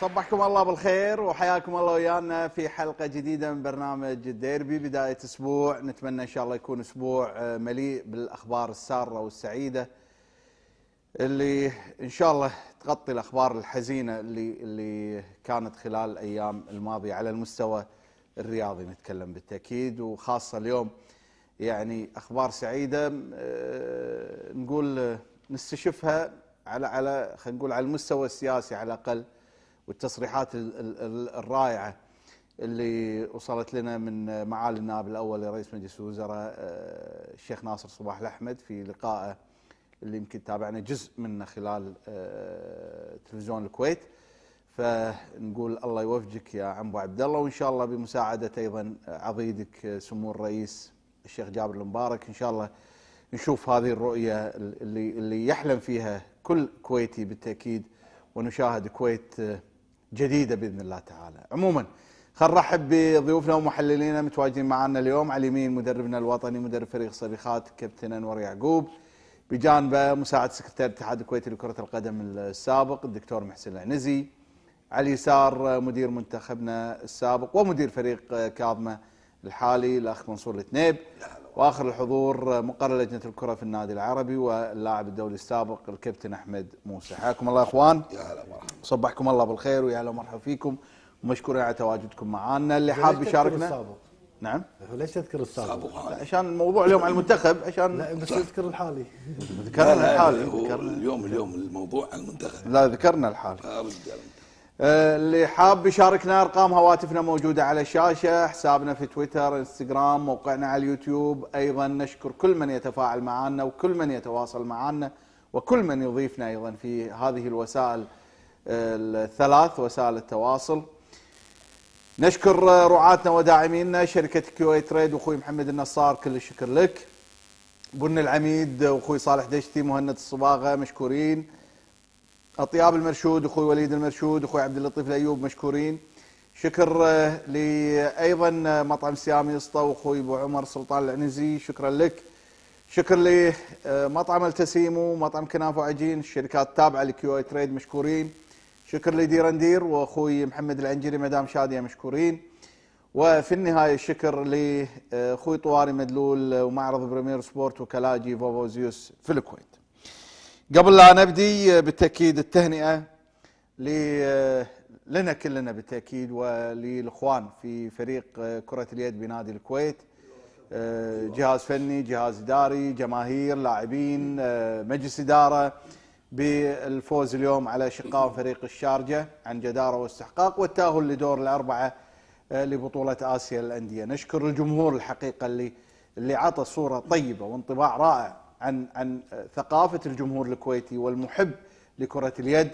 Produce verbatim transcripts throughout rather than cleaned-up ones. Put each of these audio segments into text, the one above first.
صبحكم الله بالخير وحياكم الله ويانا في حلقة جديدة من برنامج الديربي. بداية أسبوع نتمنى إن شاء الله يكون أسبوع مليء بالأخبار السارة والسعيدة اللي إن شاء الله تغطي الأخبار الحزينة اللي اللي كانت خلال الأيام الماضية على المستوى الرياضي. نتكلم بالتأكيد وخاصة اليوم يعني أخبار سعيدة نقول نستشفها على على خلينا نقول على المستوى السياسي على الأقل، والتصريحات الرائعة اللي وصلت لنا من معالي النائب الأول لرئيس مجلس الوزراء الشيخ ناصر صباح الأحمد في لقائه اللي يمكن تابعنا جزء منه خلال تلفزيون الكويت. فنقول الله يوفقك يا عم ابو عبد الله، وان شاء الله بمساعدة ايضا عضيدك سمو الرئيس الشيخ جابر المبارك ان شاء الله نشوف هذه الرؤية اللي اللي يحلم فيها كل كويتي بالتأكيد، ونشاهد كويت جديدة بإذن الله تعالى. عموما خلينا نرحب بضيوفنا ومحللينا متواجدين معنا اليوم. على اليمين مدربنا الوطني مدرب فريق صبيخات كابتن انور يعقوب، بجانبه مساعد سكرتير الاتحاد الكويتي لكرة القدم السابق الدكتور محسن العنزي. على اليسار مدير منتخبنا السابق ومدير فريق كاظمة الحالي الاخ منصور التنيب. واخر الحضور مقرر لجنه الكره في النادي العربي واللاعب الدولي السابق الكابتن احمد موسى. حياكم الله يا اخوان. يا هلا مرحبا. صبحكم الله بالخير ويا هلا ومرحبا فيكم ومشكورين على تواجدكم معنا. اللي حاب يشاركنا. نعم. ليش تذكر السابق؟ عشان الموضوع اليوم على المنتخب عشان لا بس تذكر الحالي. ذكرنا الحالي. ذكرنا اليوم اليوم الموضوع على المنتخب. لا ذكرنا الحالي. اللي حاب يشاركنا ارقام هواتفنا موجوده على الشاشه، حسابنا في تويتر، انستغرام، موقعنا على اليوتيوب. ايضا نشكر كل من يتفاعل معنا وكل من يتواصل معنا وكل من يضيفنا ايضا في هذه الوسائل الثلاث وسائل التواصل. نشكر رعاتنا وداعمينا شركه كويت تريد واخوي محمد النصار، كل الشكر لك. بن العميد واخوي صالح دشتي، مهند الصباغه مشكورين. اطياب المرشود اخوي وليد المرشود، اخوي عبد اللطيف الايوب مشكورين. شكر لي ايضا مطعم سيامي اسطى واخوي ابو عمر سلطان العنزي، شكرا لك. شكر لي مطعم التسيمو ومطعم كنافه وعجين، الشركات التابعه لكيو اي تريد مشكورين. شكر لي ديرندير واخوي محمد العنجري مدام شاديه مشكورين. وفي النهايه الشكر لاخوي طواري مدلول ومعرض بريمير سبورت وكلاجي فوفو زيوس في الكويت. قبل لا نبدي بالتأكيد التهنئة لنا كلنا بالتأكيد وللإخوان في فريق كرة اليد بنادي الكويت، جهاز فني، جهاز إداري، جماهير، لاعبين، مجلس إدارة، بالفوز اليوم على شقاء فريق الشارجة عن جدارة واستحقاق والتأهل لدور الأربعة لبطولة آسيا للأندية. نشكر الجمهور الحقيقة اللي اللي عطى صورة طيبة وانطباع رائع عن عن ثقافة الجمهور الكويتي والمحب لكرة اليد.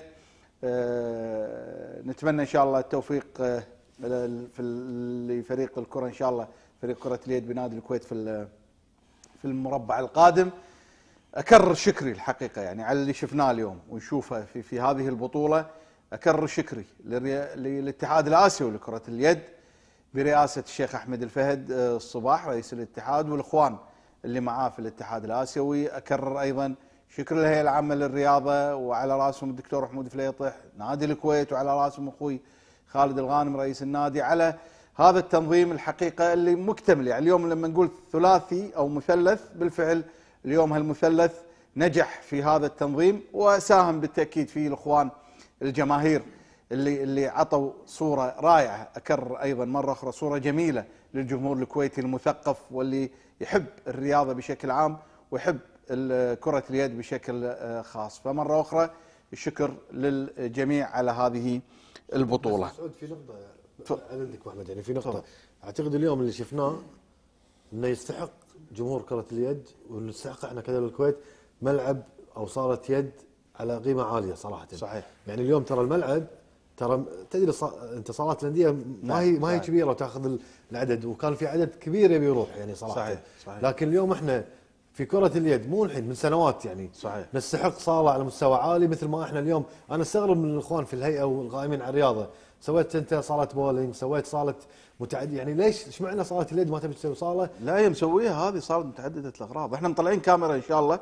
أه نتمنى ان شاء الله التوفيق أه في لفريق الكرة ان شاء الله، فريق كرة اليد بنادي الكويت في في المربع القادم. اكرر شكري الحقيقة يعني على اللي شفناه اليوم ونشوفه في في هذه البطولة. اكرر شكري للاتحاد الاسيوي لكرة اليد برئاسة الشيخ احمد الفهد الصباح رئيس الاتحاد والاخوان اللي معاه في الاتحاد الاسيوي. اكرر ايضا شكر الهيئه العامه للرياضه وعلى راسهم الدكتور محمود فليطح، نادي الكويت وعلى راسهم اخوي خالد الغانم رئيس النادي على هذا التنظيم الحقيقه اللي مكتمل. يعني اليوم لما نقول ثلاثي او مثلث بالفعل اليوم هالمثلث نجح في هذا التنظيم، وساهم بالتاكيد فيه الاخوان الجماهير اللي اللي عطوا صوره رائعه. اكرر ايضا مره اخرى صوره جميله للجمهور الكويتي المثقف واللي يحب الرياضه بشكل عام ويحب كره اليد بشكل خاص. فمره اخرى الشكر للجميع على هذه البطوله. سعود في نقطه عندك احمد، يعني في نقطه طبعا. اعتقد اليوم اللي شفناه انه يستحق جمهور كره اليد ونستحق احنا كذا الكويت ملعب او صاله يد على قيمه عاليه صراحه. صحيح. يعني اليوم ترى الملعب ترى تدري انت صالات الانديه ما هي ما هي كبيره وتاخذ العدد، وكان في عدد كبير يبي يروح يعني صراحه. صحيح. صحيح. لكن اليوم احنا في كره اليد مو الحين من سنوات يعني صحيح. نستحق صاله على مستوى عالي مثل ما احنا اليوم. انا استغرب من الاخوان في الهيئه والقائمين على الرياضه، سويت انت صاله بولينج، سويت صاله متعدد، يعني ليش ايش معنى صاله اليد ما تبي تسوي صاله؟ لا هي مسويها هذه صاله متعدده الاغراض. احنا مطلعين كاميرا ان شاء الله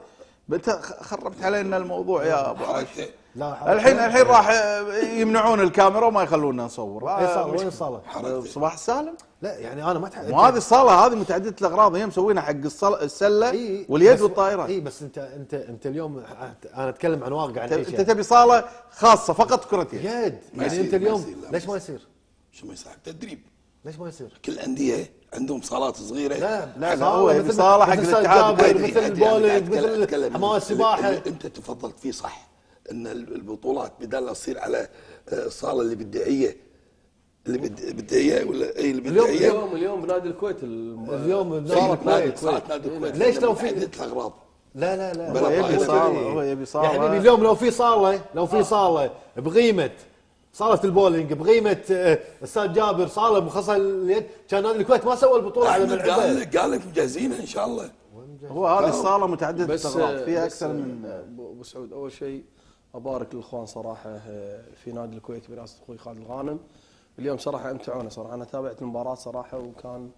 انت خربت علينا الموضوع يا ابو عاش. لا الحين الحين راح يمنعون الكاميرا وما يخلونا نصور. اي صاله وين الصاله؟ صباح السالم. لا يعني انا ما تعرف وهذه الصاله هذه متعدده الاغراض، هي مسوينها حق السله إيه واليد والطائرات. اي بس انت انت انت اليوم انا اتكلم عن واقع عن انت تبي صاله خاصه فقط كره يد. يد يعني انت اليوم ليش ما يصير؟ شو ما يصير تدريب؟ ليش ما يصير؟ كل الانديه عندهم صالات صغيره. لا لا لا هو يبي صاله حق الاتحاد، مثل البولينج مثل حمام السباحه. انت تفضلت فيه صح ان البطولات بدال لا تصير على الصاله اللي بالدعيه اللي بالدعيه ولا اي اللي بالدعيه. اليوم اليوم بنادي الكويت اليوم صالة نادي الكويت. ليش لو في الاغراض؟ لا لا لا هو يبي صاله، هو يبي صاله. يعني اليوم لو في صاله لو في صاله بقيمه صاله البولينج بقيمه استاذ جابر، صاله مخصصه لليد، كان نادي الكويت ما سوى البطوله على ملعبه. قال لك قال لك مجهزينها ان شاء الله. هو هذه الصاله متعدده الاغراض فيها اكثر من. ابو سعود اول شيء ابارك للاخوان صراحه في نادي الكويت برئاسه اخوي خالد الغانم. اليوم صراحه امتعونا صراحه، انا تابعت المباراه صراحه وكان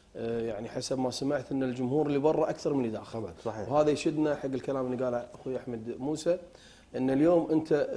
يعني حسب ما سمعت ان الجمهور اللي برا اكثر من اللي داخل. صحيح. وهذا يشدنا حق الكلام اللي قاله اخوي احمد موسى ان اليوم انت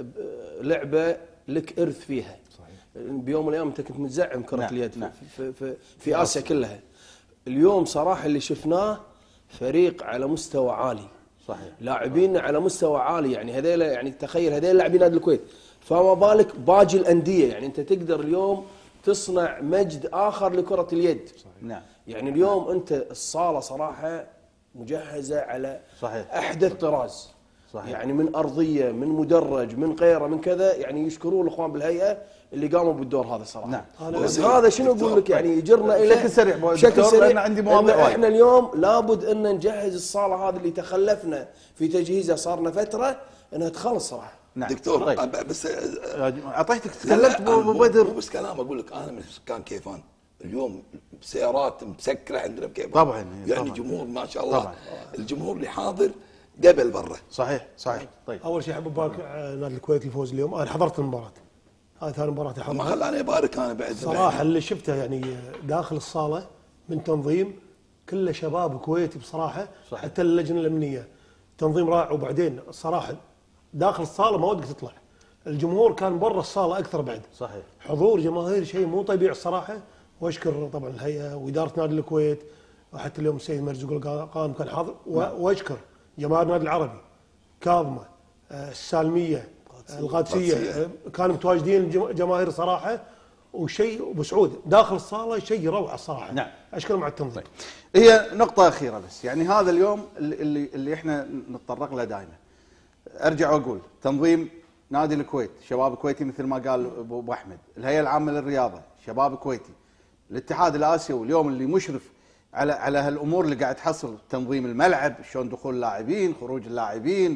لعبه لك ارث فيها. صحيح. بيوم من الايام انت كنت متزعم كره نعم. اليد نعم. في, في, في اسيا كلها. اليوم صراحه اللي شفناه فريق على مستوى عالي. صحيح. لاعبين على مستوى عالي، يعني هذيلا يعني تخيل هذيلا لاعبين نادي الكويت، فما بالك باقي الانديه. يعني انت تقدر اليوم تصنع مجد اخر لكره اليد. صحيح. نعم. يعني اليوم انت الصاله صراحه مجهزه على صحيح. احدث طراز. صحيح. يعني من ارضيه من مدرج من غيره من كذا، يعني يشكرون الاخوان بالهيئه اللي قاموا بالدور هذا صراحه. نعم. بس هذا شنو اقول لك يعني يجرنا الى بشكل سريع بشكل سريع لان عندي مواضيع. احنا اليوم لابد ان نجهز الصاله هذه اللي تخلفنا في تجهيزها صارنا فتره انها تخلص صراحه. نعم. دكتور طيب. بس اعطيتك تكلمت ابو بدر. مو بس كلام اقول لك انا من سكان كيفان اليوم سيارات مسكره عندنا بكيفان. طبعا يعني طبعاً. جمهور ما شاء الله. طبعا الجمهور اللي حاضر قبل برا. صحيح صحيح. طيب اول شيء احب ابارك نادي الكويت الفوز اليوم. انا حضرت المباراه، هاي ثاني مباراه احضرها. ما خلاني ابارك انا بعد. صراحه اللي شفته يعني داخل الصاله من تنظيم كله شباب كويتي بصراحه. صحيح. حتى اللجنه الامنيه تنظيم رائع. وبعدين الصراحه داخل الصاله ما ودك تطلع. الجمهور كان برا الصاله اكثر بعد. صحيح. حضور جماهير شيء مو طبيعي الصراحه. واشكر طبعا الهيئه واداره نادي الكويت، وحتى اليوم السيد مرزوق القائم كان حاضر. واشكر جماهير النادي العربي كاظمه السالميه القادسيه كانوا متواجدين جماهير صراحه. وشيء ابو سعود داخل الصاله شيء روعه الصراحه. نعم. اشكرهم على التنظيم. طيب. هي نقطه اخيره بس، يعني هذا اليوم اللي اللي احنا نتطرق له دائما. ارجع واقول تنظيم نادي الكويت شباب كويتي مثل ما قال ابو احمد، الهيئه العامه للرياضه شباب كويتي، الاتحاد الاسيوي اليوم اللي مشرف على على هالامور اللي قاعد تحصل، تنظيم الملعب، شلون دخول اللاعبين، خروج اللاعبين،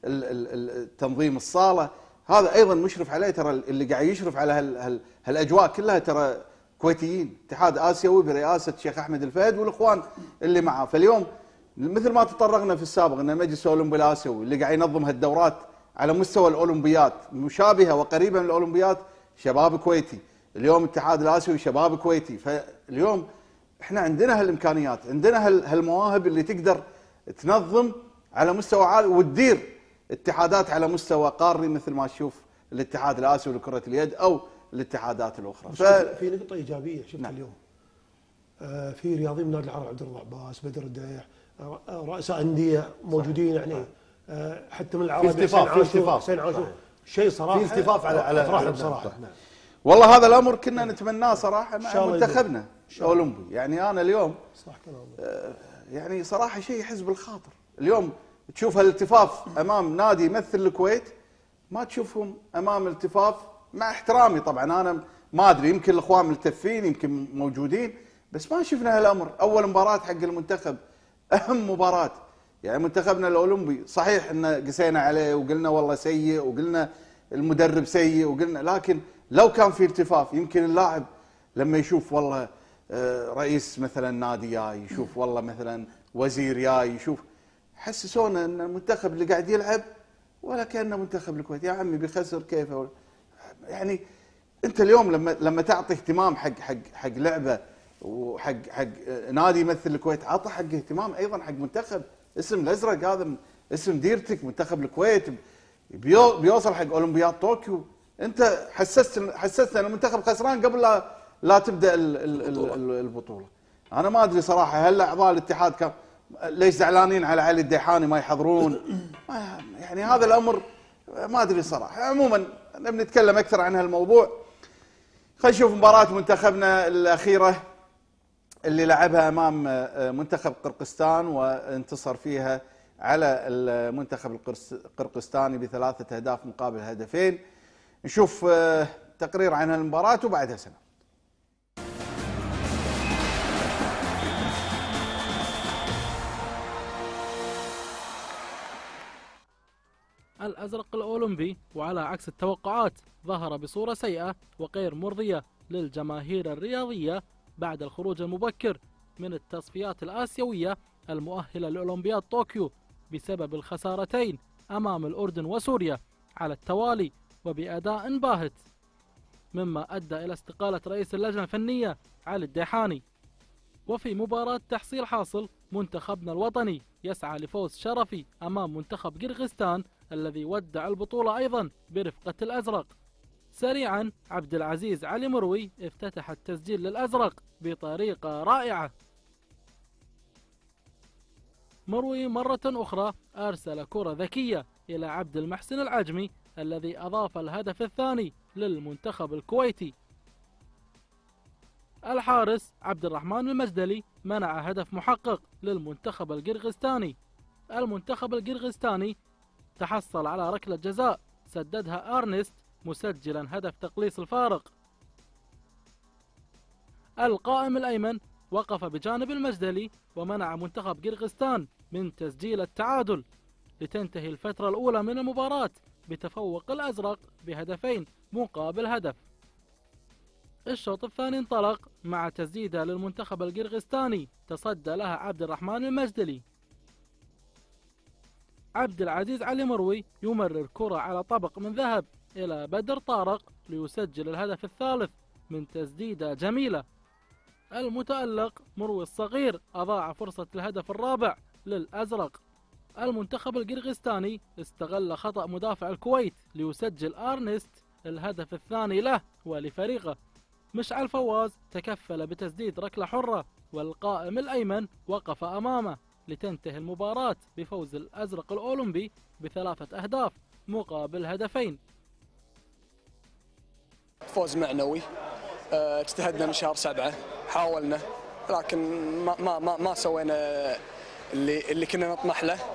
تنظيم الصاله، هذا ايضا مشرف عليه. ترى اللي قاعد يشرف على هال هال هالاجواء كلها ترى كويتيين، اتحاد اسيوي برئاسه الشيخ احمد الفهد والاخوان اللي معاه. فاليوم مثل ما تطرقنا في السابق ان المجلس الاولمبي الاسيوي اللي قاعد ينظم هالدورات على مستوى الاولمبيات مشابهه وقريبه من الاولمبيات شباب كويتي، اليوم الاتحاد الاسيوي شباب كويتي. فاليوم احنا عندنا هالامكانيات، عندنا هالمواهب اللي تقدر تنظم على مستوى عالي وتدير اتحادات على مستوى قاري مثل ما تشوف الاتحاد الاسيوي لكره اليد او الاتحادات الاخرى. ف... في نقطه ايجابيه شفتها نعم. اليوم آه في رياضيين من نادي العرب عبد الله عباس، بدر الدايح، آه رؤساء انديه موجودين. صحيح. يعني آه حتى من العرب في التفاف في التفاف حسين عاشور شيء صراحه في التفاف على على افرح بصراحه. نعم. والله هذا الامر كنا نتمناه صراحه مع منتخبنا الاولمبي. يعني انا اليوم صح كلامك آه يعني صراحه شيء يحز بالخاطر. اليوم تشوف هالالتفاف امام نادي يمثل الكويت، ما تشوفهم امام التفاف، مع احترامي طبعا انا ما ادري يمكن الاخوان ملتفين يمكن موجودين، بس ما شفنا هالامر. اول مباراه حق المنتخب اهم مباراه، يعني منتخبنا الاولمبي صحيح ان قسينا عليه وقلنا والله سيء وقلنا المدرب سيء وقلنا، لكن لو كان في التفاف يمكن اللاعب لما يشوف والله رئيس مثلا نادي جاي، يشوف والله مثلا وزير جاي، يشوف حسسونا ان المنتخب اللي قاعد يلعب ولا كانه منتخب الكويت. يا عمي بيخسر كيف؟ يعني انت اليوم لما لما تعطي اهتمام حق حق حق لعبه وحق حق نادي يمثل الكويت، عطى حق اهتمام ايضا حق منتخب اسم الازرق هذا اسم ديرتك منتخب الكويت بيو بيوصل حق اولمبياد طوكيو. انت حسست حسستنا ان المنتخب خسران قبل لا لا تبدا ال ال ال البطوله. انا ما ادري صراحه هل اعضاء الاتحاد كان ليش زعلانين على علي الديحاني ما يحضرون؟ يعني هذا الامر ما ادري صراحه. عموما بنتكلم اكثر عن هالموضوع. خلينا نشوف مباراه منتخبنا الاخيره اللي لعبها امام منتخب قرقستان وانتصر فيها على المنتخب القرقستاني بثلاثه اهداف مقابل هدفين. نشوف تقرير عن المباراه وبعدها سنه. الأزرق الأولمبي وعلى عكس التوقعات ظهر بصورة سيئة وغير مرضية للجماهير الرياضية بعد الخروج المبكر من التصفيات الآسيوية المؤهلة لأولمبياد طوكيو بسبب الخسارتين أمام الأردن وسوريا على التوالي وبأداء باهت، مما أدى إلى استقالة رئيس اللجنة الفنية علي الديحاني. وفي مباراة تحصيل حاصل منتخبنا الوطني يسعى لفوز شرفي أمام منتخب قرغستان الذي ودع البطولة أيضا برفقة الأزرق. سريعا عبد العزيز علي مروي افتتح التسجيل للأزرق بطريقة رائعة. مروي مرة أخرى أرسل كرة ذكية إلى عبد المحسن العجمي الذي أضاف الهدف الثاني للمنتخب الكويتي. الحارس عبد الرحمن المجدلي منع هدف محقق للمنتخب القرغستاني. المنتخب القرغستاني تحصل على ركلة جزاء سددها أرنست مسجلا هدف تقليص الفارق. القائم الأيمن وقف بجانب المجدلي ومنع منتخب قرغستان من تسجيل التعادل لتنتهي الفترة الأولى من المباراة بتفوق الأزرق بهدفين مقابل هدف. الشوط الثاني انطلق مع تسديدة للمنتخب القرغستاني تصدى لها عبد الرحمن المجدلي. عبد العزيز علي مروي يمرر كرة على طبق من ذهب إلى بدر طارق ليسجل الهدف الثالث من تسديدة جميلة. المتألق مروي الصغير أضاع فرصة الهدف الرابع للأزرق. المنتخب القرغستاني استغل خطأ مدافع الكويت ليسجل أرنست الهدف الثاني له ولفريقه. مشعل فواز تكفل بتسديد ركلة حرة والقائم الأيمن وقف أمامه لتنتهي المباراة بفوز الأزرق الأولمبي بثلاثة أهداف مقابل هدفين. فوز معنوي. اجتهدنا من شهر سبعة، حاولنا لكن ما ما ما, ما سوينا اللي اللي كنا نطمح له.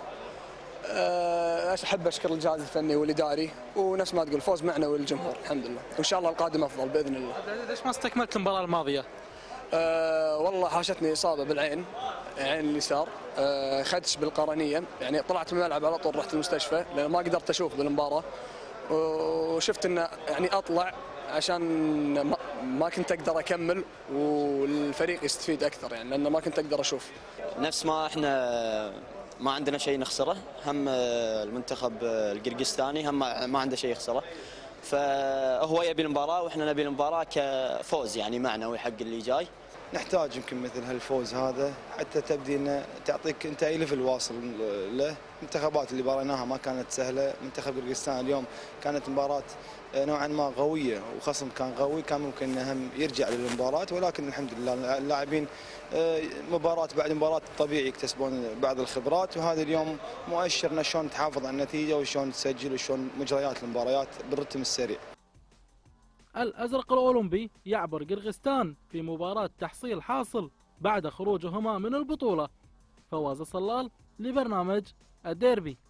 احب اشكر الجهاز الفني والاداري ونفس ما تقول فوز معنوي للجمهور الحمد لله، وان شاء الله القادم افضل باذن الله. ليش ما استكملت المباراة الماضية؟ أه والله حاشتني اصابه بالعين، عين اليسار، أه خدش بالقرنيه، يعني طلعت من الملعب على طول رحت المستشفى لان ما قدرت اشوف بالمباراه، وشفت انه يعني اطلع عشان ما, ما كنت اقدر اكمل والفريق يستفيد اكثر، يعني لان ما كنت اقدر اشوف. نفس ما احنا ما عندنا شيء نخسره، هم المنتخب القرقستاني هم ما عنده شيء يخسره، فهو يبي المباراه واحنا نبي المباراه كفوز يعني معنوي حق اللي جاي. نحتاج يمكن مثل هالفوز هذا حتى تبدي انه تعطيك انت اي ليفل واصل له. المنتخبات اللي باريناها ما كانت سهله، منتخب قرقستان اليوم كانت مباراه نوعا ما قويه وخصم كان قوي، كان ممكن هم يرجع للمباراه، ولكن الحمد لله اللاعبين مباراه بعد مباراه طبيعي يكتسبون بعض الخبرات، وهذا اليوم مؤشر انه شلون تحافظ على النتيجه وشلون تسجل وشلون مجريات المباريات بالرتم السريع. الأزرق الأولمبي يعبر قرغستان في مباراة تحصيل حاصل بعد خروجهما من البطولة. فواز الصلال لبرنامج الديربي.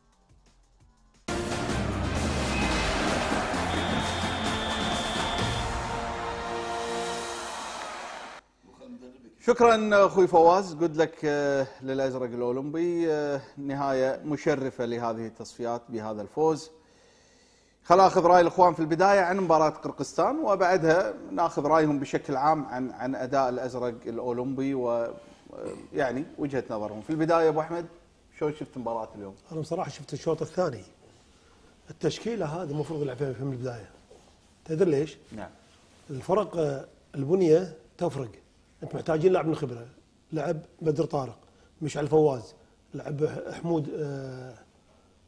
شكرا اخوي فواز، قلت لك للازرق الاولمبي نهايه مشرفه لهذه التصفيات بهذا الفوز. خل اخذ راي الاخوان في البدايه عن مباراه قرقستان وبعدها ناخذ رايهم بشكل عام عن عن اداء الازرق الاولمبي ويعني وجهه نظرهم. في البدايه ابو احمد شلون شفت مباراه اليوم؟ انا بصراحه شفت الشوط الثاني التشكيله هذه المفروض يلعب فيها من البدايه. تدري ليش؟ نعم. الفرق البنيه تفرق، انت محتاجين لاعب من الخبره، لعب بدر طارق، مشعل فواز، لعب حمود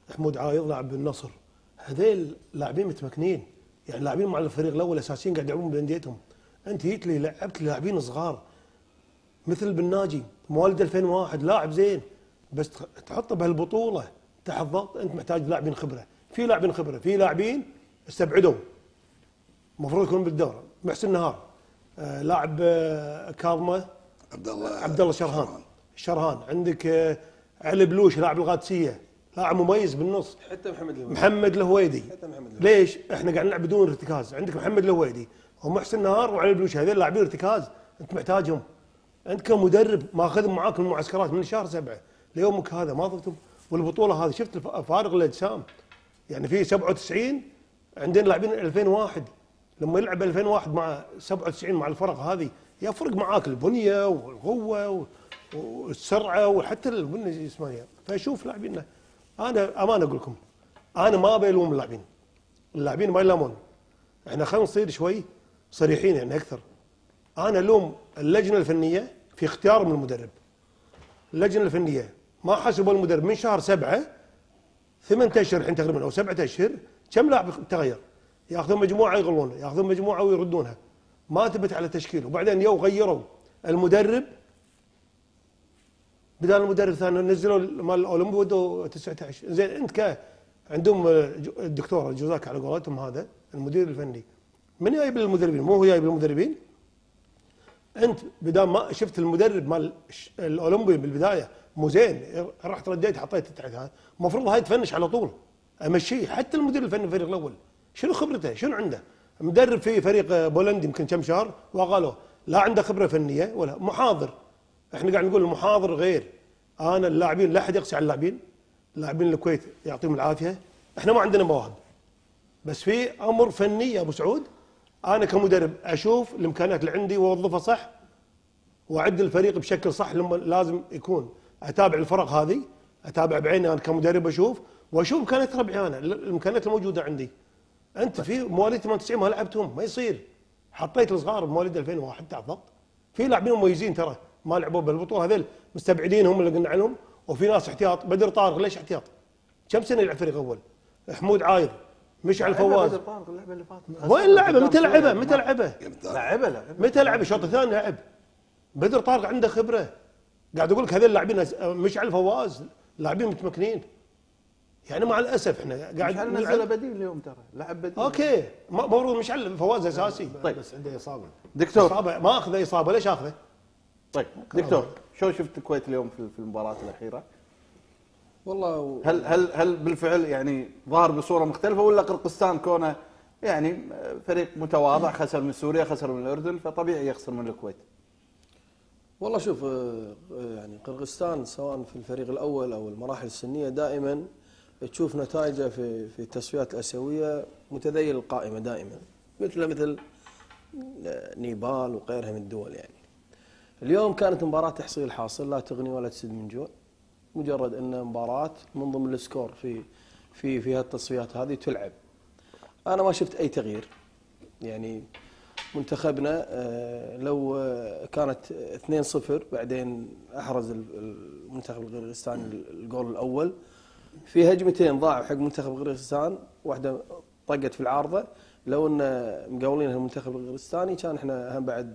حمود عايض لاعب بالنصر، هذيل لاعبين متمكنين، يعني لاعبين مع الفريق الاول اساسيين قاعد يلعبون بانديتهم. انت جيت لي لعبت لاعبين صغار مثل بالناجي مواليد ألفين وواحد، لاعب زين بس تحطه بهالبطوله تحت ضغط، انت محتاج لاعبين خبره، في لاعبين خبره، في لاعبين استبعدوا المفروض يكونوا بالدوره. محسن نهار آه لاعب آه كاظمه، عبد الله عبد الله شرهان شرهان عندك آه علي بلوش لاعب القادسيه، لاعب مميز بالنص. حتى محمد الهويدي محمد الهويدي حتى محمد الهويدي. ليش؟ احنا قاعد نلعب بدون ارتكاز، عندك محمد الهويدي ومحسن نهار وعلي بلوش، هذول لاعبين ارتكاز انت محتاجهم. انت كمدرب ماخذهم معاك المعسكرات من شهر سبعه ليومك هذا ما ضفتهم، والبطوله هذه شفت فارق الاجسام، يعني في سبعة وتسعين عندنا لاعبين ألفين وواحد، لما يلعب ألفين وواحد مع سبعة وتسعين مع الفرق هذه يفرق معاك البنيه والقوه والسرعه وحتى البنيه الجسمانيه. فشوف لاعبينا، انا امانه اقول لكم انا ما ابي الوم اللاعبين، اللاعبين ما يلامون، احنا خلينا نصير شوي صريحين يعني اكثر. انا الوم اللجنه الفنيه في اختيار من المدرب. اللجنه الفنيه ما حسبوا المدرب من شهر سبعه ثمانية اشهر الحين تقريبا او سبعة اشهر، كم لاعب تغير؟ ياخذون مجموعه يغلونه، ياخذون مجموعه ويردونها، ما ثبت على تشكيله، وبعدين يو غيروا المدرب بدال المدرب ثاني نزلوا مال الاولمبي ودوا تسعة عشر. زين انت ك عندهم الدكتور جوزاك على قولتهم هذا المدير الفني، من جايب المدربين؟ مو هو جايب المدربين؟ انت بدال ما شفت المدرب مال الاولمبي بالبدايه مو زين، رحت رديت حطيت تحت هذا، المفروض هاي تفنش على طول امشيه. حتى المدير الفني الفريق الاول شنو خبرته؟ شنو عنده؟ مدرب في فريق بولندي يمكن كم شهر وقالوا لا عنده خبره فنيه ولا محاضر. احنا قاعد نقول المحاضر غير، انا اللاعبين لا احد يقسي على اللاعبين، اللاعبين الكويت يعطيهم العافيه، احنا ما عندنا مواهب بس في امر فني يا ابو سعود. انا كمدرب اشوف الامكانيات اللي عندي واوظفها صح واعد الفريق بشكل صح. لما لازم يكون اتابع الفرق هذه، اتابع بعيني انا كمدرب اشوف واشوف امكانيات ربعي انا، الامكانيات الموجوده عندي. انت في مواليد ثمانية وتسعين ما لعبتهم، ما يصير. حطيت الصغار بمواليد ألفين وواحد تحت ضغط، في لاعبين مميزين ترى ما لعبوا بالبطوله، هذول مستبعدين هم اللي قلنا عنهم، وفي ناس احتياط. بدر طارق ليش احتياط؟ كم سنه يلعب فريق اول؟ حمود عايض، مشعل فواز، اللعبه اللي فاتت وين لعبه؟ متى لعبه؟ متى لعبه؟ لعبه لعبه متى لعب؟ الشوط الثاني لعب. بدر طارق عنده خبره، قاعد اقول لك هذول اللاعبين مشعل فواز لاعبين متمكنين. يعني مع الاسف احنا قاعد مشعل نزل بديل اليوم ترى، لعب بديل. اوكي المفروض مشعل فواز اساسي. طيب بس عنده اصابه. دكتور اصابه ما اخذه اصابه، ليش اخذه؟ طيب دكتور شو شفت الكويت اليوم في في المباراه الاخيره؟ والله هل هل هل بالفعل يعني ظهر بصوره مختلفه، ولا قرقستان كونه يعني فريق متواضع خسر من سوريا خسر من الاردن فطبيعي يخسر من الكويت؟ والله شوف يعني قرقستان سواء في الفريق الاول او المراحل السنيه دائما تشوف نتائجه في في التصفيات الاسيويه متذيل القائمه دائما، مثل مثل نيبال وغيرها من الدول. يعني اليوم كانت مباراه تحصيل حاصل، لا تغني ولا تسد من جوع، مجرد ان مباراه من ضمن السكور في في في هالتصفيات هذه تلعب. انا ما شفت اي تغيير، يعني منتخبنا لو كانت اثنين صفر بعدين احرز المنتخب القرقستاني الجول الاول في هجمتين ضاعوا حق منتخب قرقستان، واحده طقت في العارضه، لو ان مقاولين المنتخب القرقستاني كان احنا هم بعد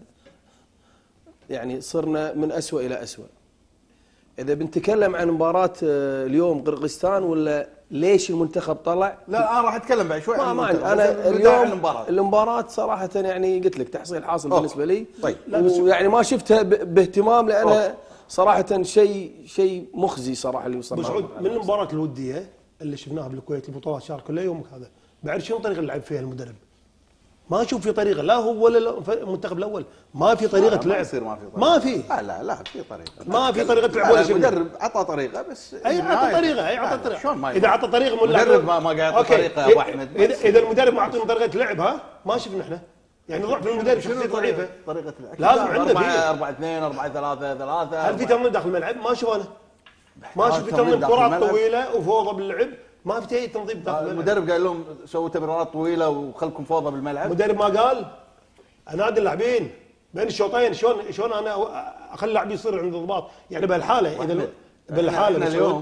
يعني صرنا من أسوأ الى أسوأ. اذا بنتكلم عن مباراه اليوم قرقستان ولا ليش المنتخب طلع، لا انا راح اتكلم بعد شوي ما عن ما المنتخب. انا بس اليوم المباراه المباراه صراحه يعني قلت لك تحصيل حاصل أوه. بالنسبه لي. طيب ويعني ما شفتها ب- باهتمام لانها صراحه شيء شيء مخزي صراحه اللي وصلنا. ابو سعود من المباراه الوديه اللي شفناها بالكويت البطولات شهر كل يومك هذا، بعد شنو الطريقه اللي لعب فيها المدرب؟ ما اشوف في طريقه، لا هو ولا المنتخب الاول ما في طريقه ما لعب. يصير ما في طريقه، ما في لا لا لا في طريقه، ما في طريقه لعب لا ولا لا شيء. المدرب عطى طريقه بس اي عطى طريقه، اي عطى طريقه. شلون ما اذا عطى طريقه من المدرب ما ما قاعد يعطي طريقه يا ابو احمد. اذا اذا المدرب ما اعطينا طريقه لعب ها ما شفنا احنا، يعني ضعف المدرب شخصيه ضعيفه. طريقه اللعب لازم عنده أربعة اثنين أربعة ثلاثة ثلاثة. هل في تمرين داخل الملعب؟ ما اشوف انا. ما اشوف في تمرين كرات طويله وفوضى باللعب، ما في اي تنظيم داخل الملعب. المدرب قال لهم سووا تمريرات طويله وخلكم فوضى بالملعب. المدرب ما قال انادي اللاعبين بين الشوطين، شلون شلون انا اخلي اللاعبين يصير عند الضباط، يعني بهالحاله اذا بالحاله احنا اليوم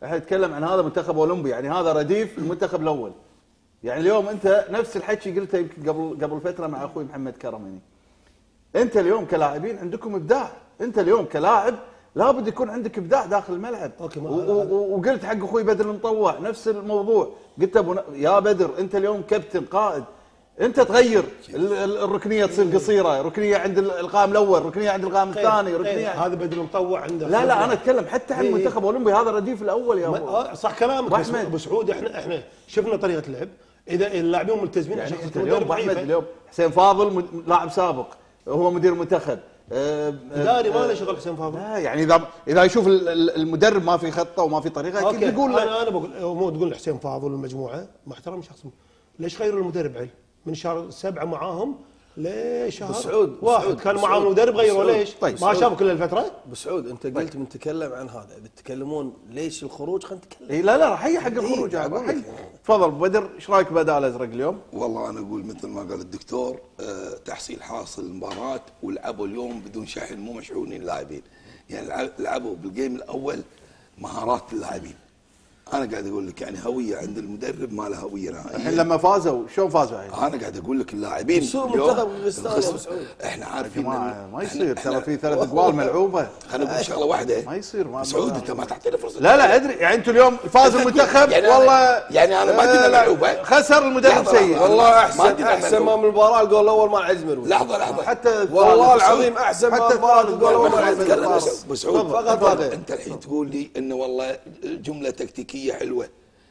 احنا نتكلم عن هذا منتخب اولمبي، يعني هذا رديف المنتخب الاول. يعني اليوم انت نفس الحكي قلته يمكن قبل قبل فتره مع اخوي محمد كرميني. انت اليوم كلاعبين عندكم ابداع، انت اليوم كلاعب لابد يكون عندك ابداع داخل الملعب. أوكي، وقلت حق اخوي بدر المطوع نفس الموضوع، قلت ابو يا بدر انت اليوم كابتن قائد، انت تغير الركنيه تصير قصيره، ركنيه عند القائم الاول، ركنيه عند القائم الثاني، ركنيه هذا بدر المطوع عنده. لا لا انا اتكلم حتى عن المنتخب الاولمبي، هذا رديف الاول يا ابو. صح كلامك ابو سعود. احنا احنا شفنا طريقه اللعب، اذا اللاعبين ملتزمين يعني انت اليوم احمد اليوم حسين فاضل لاعب سابق هو مدير منتخب اداري ما له شغل حسين فاضل. لا يعني اذا اذا يشوف المدرب ما في خطه وما في طريقه اكيد يقول له. انا انا بقول مو تقول حسين فاضل والمجموعه مع احترام شخص، ليش غيروا المدرب علي من شهر سبعه معاهم لشهر بسعود واحد بسعود كان معاهم مدرب غيروا ليش؟ طيب ما شافوا كل الفتره. بسعود انت قلت بنتكلم عن هذا، بتتكلمون ليش الخروج؟ خلينا نتكلم. اي لا لا راح هي حق الخروج. حق تفضل بدر، ايش رايك باداء الازرق اليوم؟ والله انا اقول مثل ما قال الدكتور أه تحصيل حاصل المباراه، ولعبوا اليوم بدون شحن، مو مشحونين اللاعبين. يعني لعبوا بالجيم الاول مهارات اللاعبين. انا قاعد اقول لك يعني هويه عند المدرب ما له هويه نهائيا. الحين لما فازوا شلون فازوا يعني؟ انا قاعد اقول لك اللاعبين سوء منتخب الخصم. احنا عارفين ما يصير ترى في ثلاث اجوال ملعوبه. خلينا نقول شغله واحده، ما يصير. ما سعود انت ما تعطينا فرصه. لا لا ادري يعني انتم اليوم فاز المنتخب يعني والله يعني انا ما ادري ملعوبه، خسر المدرب سيء. والله احسن احسن ما من المباراه الجول الاول مع العزمر. لحظه لحظه حتى والله العظيم احسن ما المباراه الجول الاول مع العزمر. ابو سعود فقط انت الحين تقول لي انه والله جمله تكتيكيه حلوه،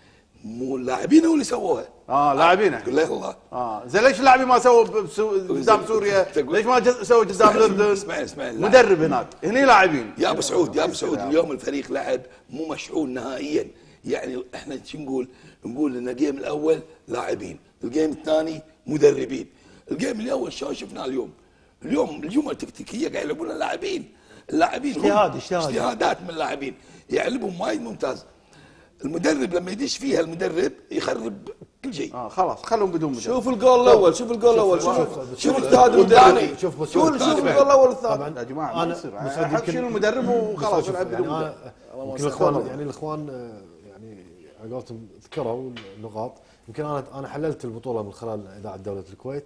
مو اللاعبين هو اللي سووها. اه لاعبين قول له الله. اه زين ليش اللاعبين ما سووا قدام سوريا؟ ليش ما سووا قدام الاردن؟ اسمع اسمع مدرب هناك، هني لاعبين. يا ابو سعود يا ابو سعود اليوم الفريق لعب مو مشحون نهائيا. يعني احنا شو نقول؟ نقول ان الجيم الاول لاعبين، الجيم الثاني مدربين. الجيم الاول شو شفناه اليوم؟ اليوم الجمل التكتيكيه قاعد يلعبون اللاعبين، اللاعبين اجتهاد اجتهاد اجتهادات من اللاعبين، يلعبون وايد ممتاز. المدرب لما يدش فيها المدرب يخرب كل شيء. اه خلاص خلهم بدون مدرب. شوف الجول الاول، شوف الجول الاول، شوف شوف اجتهاد المدرب، شوف شوف الجول الاول والثاني. طبعا يا جماعه ما يصير انا شيلوا المدرب وخلاص العب يعني بدون مدرب. يمكن الاخوان يعني الاخوان يعني على قولتهم ذكروا النقاط. يمكن انا انا حللت البطوله من خلال اذاعه دوله الكويت.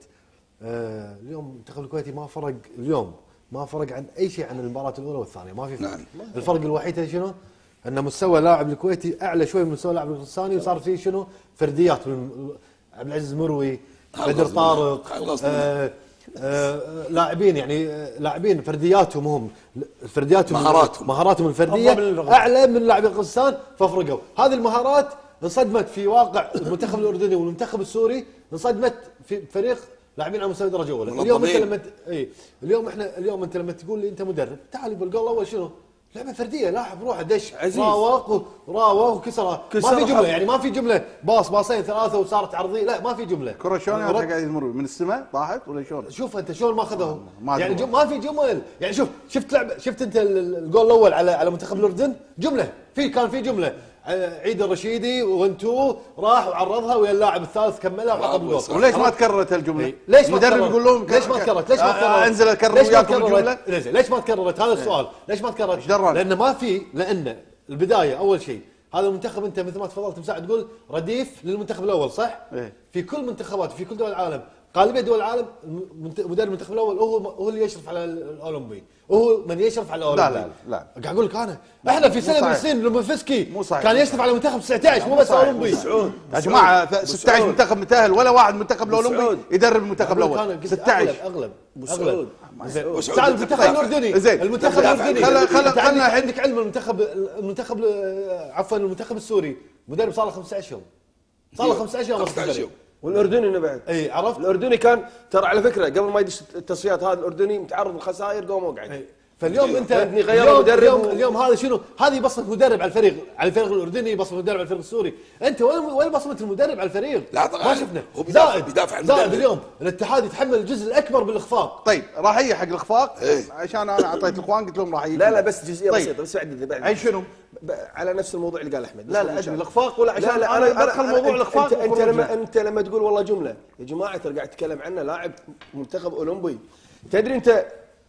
آه اليوم المنتخب الكويتي ما فرق اليوم ما فرق عن اي شيء عن المباراه الاولى والثانيه، ما في فرق. نعم. الفرق الوحيد شنو؟ ان مستوى لاعب الكويتي اعلى شوي من مستوى لاعب الغساني، وصار فيه شنو؟ فرديات من عبد العزيز مروي، بدر طارق، آه آه لاعبين يعني آه لاعبين فردياتهم هم فردياتهم مهاراتهم مهاراتهم الفرديه اعلى من لاعبي الغسان، ففرقوا. هذه المهارات انصدمت في واقع المنتخب الاردني والمنتخب السوري، انصدمت في فريق لاعبين على مستوى درجه اولى. اليوم انت لما اي اليوم احنا اليوم انت لما تقول لي انت مدرب، تعال بالجول الاول شنو؟ لعبه فرديه، لاعب روحه دش راوغ وراوغ وكسرها، ما في جمله يعني ما في جمله باص باصين ثلاثه وصارت عرضيه، لا ما في جمله. كره شلون يعني قاعد يمر من السماء طاحت ولا شلون؟ شوف انت شلون ما اخذه ما يعني جم ما في جمل. يعني شوف شفت لعبه شفت انت الجول الاول على على منتخب الاردن جمله، في كان في جمله عيد الرشيدي وانتو راح وعرضها ويا اللاعب الثالث كملها وحط الجول. وليش ما تكررت الجمله؟ ليش المدرب يقول لهم ليش ما تكررت؟ ليش ما تكررت؟ انزل اكرر وياكم الجمله؟ ليش ما تكررت؟ هذا السؤال، ليش ما تكررت؟ لان ما في، لان البدايه اول شيء هذا المنتخب انت مثل ما تفضلت مساعد تقول رديف للمنتخب الاول صح؟ إيه؟ في كل منتخبات في كل دول العالم، غالبيه دول العالم مدرب المنتخب الاول هو هو اللي يشرف على الاولمبي، وهو من يشرف على الاولمبي. لا لا لا قاعد اقول لك انا احنا في سنه من السنين لومفسكي كان يشرف على منتخب تسعة عشر مو بس اولمبي. يا جماعه ستة عشر منتخب متاهل ولا واحد منتخب الاولمبي يدرب المنتخب الاول. ستة عشر اغلب اغلب تعال المنتخب الاردني زين المنتخب الاردني خل خل خلنا عندك علم المنتخب المنتخب عفوا المنتخب السوري مدرب صار له خمسة عشر صار له خمسة عشر مدرب، والاردني بعد اي عرفت. الاردني كان ترى على فكره قبل ما يدش التصفيات هذا الاردني متعرض للخسائر قام وقعد. فاليوم انت اليوم مدرب اليوم, و... اليوم هذا شنو؟ هذه بصمه مدرب على الفريق، على الفريق الاردني، بصمه مدرب على الفريق السوري. انت وين وين بصمه المدرب على الفريق؟ ما شفنا. زائد زائد اليوم الاتحاد يتحمل الجزء الاكبر بالاخفاق. طيب راح هي حق الاخفاق إيه؟ عشان انا اعطيت الاخوان قلت لهم راح هي. لا لا بس جزئيه طيب. بسيطه بس بعد بعد اي شنو؟ على نفس الموضوع اللي قال احمد. لا لا ادري الاخفاق ولا عشان لا انا ادخل موضوع الاخفاق. انت, انت لما انت لما تقول والله جمله يا جماعه ترى قاعد تتكلم عنه لاعب منتخب اولمبي، تدري انت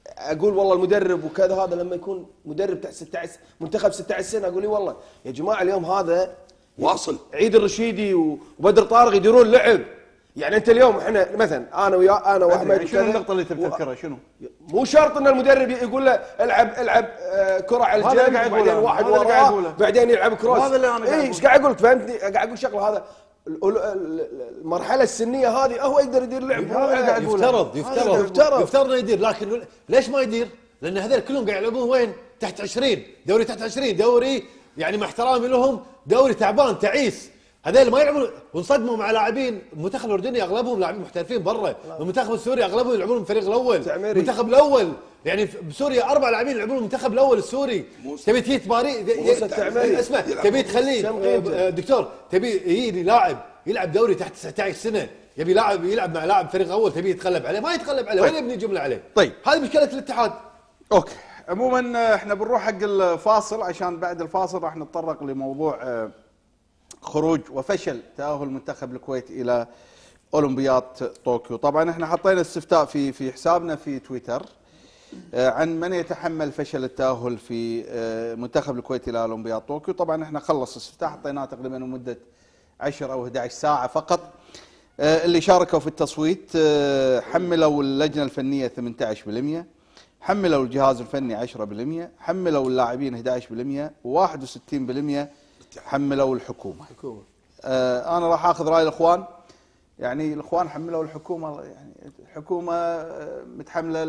اقول والله المدرب وكذا هذا لما يكون مدرب تحت ستة عشر منتخب ستة عشر سنه اقول لي والله يا جماعه اليوم هذا واصل عيد الرشيدي وبدر طارق يديرون لعب. يعني انت اليوم احنا مثلا انا ويا انا واحمد يعني شنو النقطه اللي تبي تذكرها شنو؟ مو شرط ان المدرب يقول له العب العب آه كره على الجنب بعدين واحد وراه بعدين يلعب كروس. هذا اللي انا قاعد ايش قاعد اقول لك فهمتني؟ قاعد اقول شغله هذا المرحله السنيه هذه هو يقدر يدير لعب. يفترض يفترض يفترض يفترض انه يدير، لكن ليش ما يدير؟ لان هذول كلهم قاعد يلعبون وين؟ تحت عشرين، دوري تحت عشرين، دوري يعني مع احترامي لهم دوري تعبان تعيس. هذول ما يلعبون، وانصدموا مع لاعبين المنتخب الاردني اغلبهم لاعبين محترفين برا، المنتخب السوري اغلبهم يلعبون الفريق الاول، المنتخب الاول يعني بسوريا اربع لاعبين يلعبون المنتخب الاول السوري. تبي تجي تباري اسمع، تبي تخليه دكتور، تبي يجي لاعب يلعب دوري تحت تسعة عشر سنه، يبي لاعب يلعب مع لاعب فريق اول تبي يتغلب عليه، ما يتغلب عليه. طيب. وين يبني جمله عليه؟ طيب هذه مشكله الاتحاد. اوكي عموما احنا بنروح حق الفاصل، عشان بعد الفاصل راح نتطرق لموضوع خروج وفشل تأهل منتخب الكويت إلى أولمبياد طوكيو. طبعا احنا حطينا استفتاء في في حسابنا في تويتر عن من يتحمل فشل التأهل في منتخب الكويت إلى أولمبياد طوكيو. طبعا احنا خلص الاستفتاء حطيناه تقريبا لمدة عشر أو إحدى عشرة ساعة فقط. اللي شاركوا في التصويت حملوا اللجنة الفنية ثمانية عشر بالمئة، حملوا الجهاز الفني عشرة بالمئة، حملوا اللاعبين إحدى عشر بالمئة، وواحد وستين بالمئة حملوا الحكومة. حكومة. آه أنا راح أخذ رأي الإخوان. يعني الإخوان حملوا الحكومة، يعني الحكومة متحملة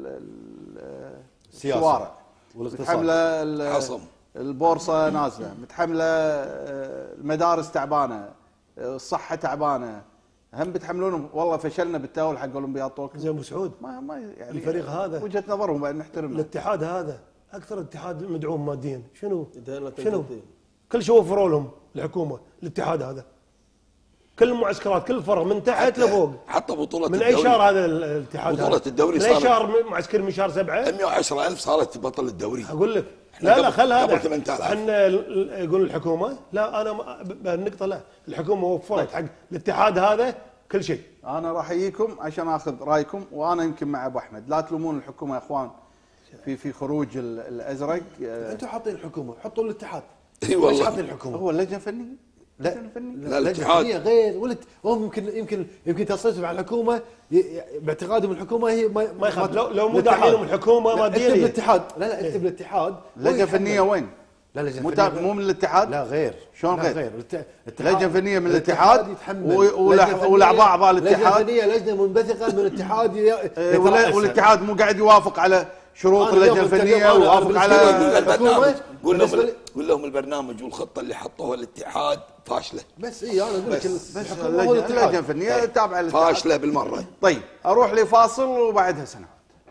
الشوارع، متحملة البورصة نازلة، متحملة المدارس تعبانة، الصحة تعبانة، هم بتحملونهم. والله فشلنا بالتأهل حق أولمبياد طوكيو. زين ابو سعود، ما ما يعني الفريق هذا وجهة نظرهم بعد نحترمها. الاتحاد هذا أكثر اتحاد مدعوم ماديا. شنو؟ شنو؟ كل شيء وفروا لهم الحكومه الاتحاد هذا، كل المعسكرات كل الفرق من تحت لفوق. حتى بطوله من اي شهر هذا الاتحاد؟ بطوله الدوري من اي شهر معسكر؟ من شهر سبعة مئة وعشرة ألف صارت بطل الدوري. اقول لك لا لا خل هذا احنا يقول الحكومه لا، انا بهالنقطه لا، الحكومه وفرت حق الاتحاد هذا كل شيء. انا راح اجيكم عشان اخذ رايكم، وانا يمكن مع ابو احمد. لا تلومون الحكومه يا اخوان في في خروج الازرق. انتم حاطين الحكومه، حطوا الاتحاد. اي والله. ليش حاطين الحكومه؟ هو اللجنه الفنيه. لا لا الاتحاد غير ولت هم يمكن يمكن يمكن تصريف على الحكومه باعتقادهم الحكومه هي ما, ما يخاف. لو, لو مو داعمين الحكومه ما اكتب الاتحاد. لا لا اكتب الاتحاد. لجنه فنيه وين؟ لا لجنه فنيه مو من الاتحاد. لا غير. شلون غير؟ غير لجنه فنيه من الاتحاد والاعضاء اعضاء الاتحاد. لجنه فنيه لجنه منبثقه من الاتحاد. والاتحاد مو قاعد يوافق على شروط اللجنه الفنيه ويوافق على الحكومه. قول لهم قول لهم البرنامج والخطه اللي حطوها الاتحاد فاشله. بس اي انا اقول لك اللجنه الفنيه تابعه للاتحاد فاشله بالمره. طيب اروح لفاصل وبعدها سنه.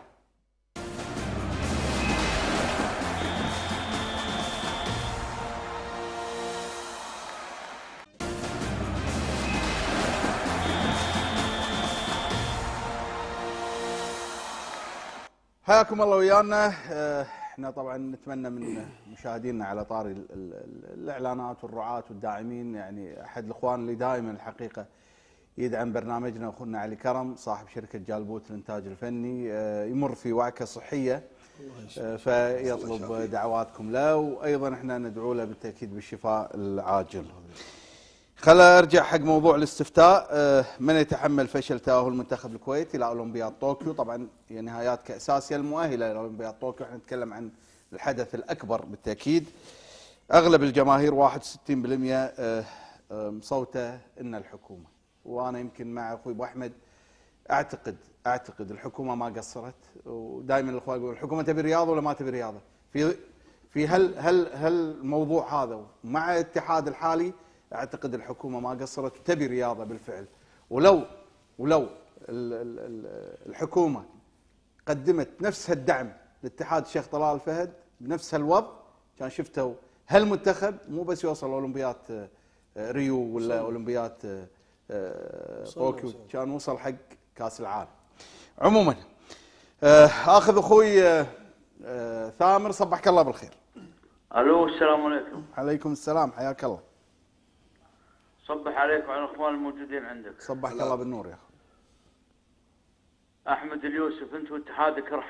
حياكم الله ويانا. احنا طبعا نتمنى من مشاهدينا على طاري الاعلانات والرعاة والداعمين، يعني احد الاخوان اللي دائما الحقيقه يدعم برنامجنا اخونا علي كرم صاحب شركه جالبوت الانتاج الفني، يمر في وعكه صحيه فيطلب دعواتكم له، وايضا احنا ندعو له بالتاكيد بالشفاء العاجل. خلا ارجع حق موضوع الاستفتاء. من يتحمل فشل تأهل منتخب الكويت الى اولمبياد طوكيو؟ طبعا هي نهايات كأس آسيا المؤهله الى اولمبياد طوكيو، احنا نتكلم عن الحدث الاكبر بالتاكيد. اغلب الجماهير واحد وستين بالمئة مصوته ان الحكومه، وانا يمكن مع اخوي ابو احمد. اعتقد اعتقد الحكومه ما قصرت، ودائما الاخوان يقولون الحكومه تبي رياضه ولا ما تبي رياضه؟ في في هل هل هل الموضوع هذا مع الاتحاد الحالي اعتقد الحكومه ما قصرت وتبي رياضه بالفعل. ولو ولو الحكومه قدمت نفس هالدعم لاتحاد الشيخ طلال الفهد بنفس هالوضع، كان شفتوا هالمنتخب مو بس يوصل اولمبياد ريو ولا اولمبياد طوكيو، كان وصل حق كاس العالم. عموما اخذ اخوي ثامر. صبحك الله بالخير. الو السلام عليكم. عليكم السلام، حياك الله. صبح عليك وعلى الاخوان الموجودين عندك. صبحك الله بالنور يا اخوي. احمد اليوسف، انت واتحادك ارحل.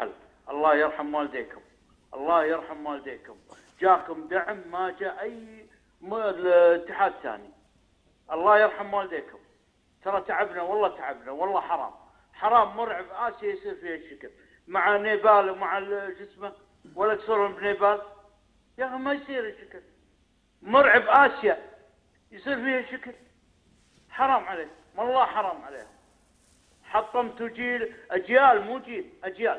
الله يرحم والديكم، الله يرحم والديكم، جاكم دعم ما جاء اي اتحاد ثاني. الله يرحم والديكم، ترى تعبنا والله تعبنا والله حرام حرام مرعب اسيا يصير فيها الشكل مع نيبال ومع جسمه ولا تصورون بنيبال يا اخي ما يصير الشكل مرعب اسيا يصير فيها الشكل حرام عليه والله حرام عليه. حطمتوا جيل اجيال مو جيل اجيال.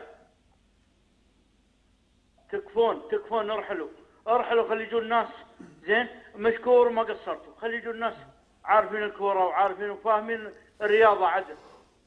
تكفون تكفون ارحلوا ارحلوا خلي يجوا الناس زين مشكور ما قصرتوا خلي يجوا الناس عارفين الكوره وعارفين وفاهمين الرياضه عدل.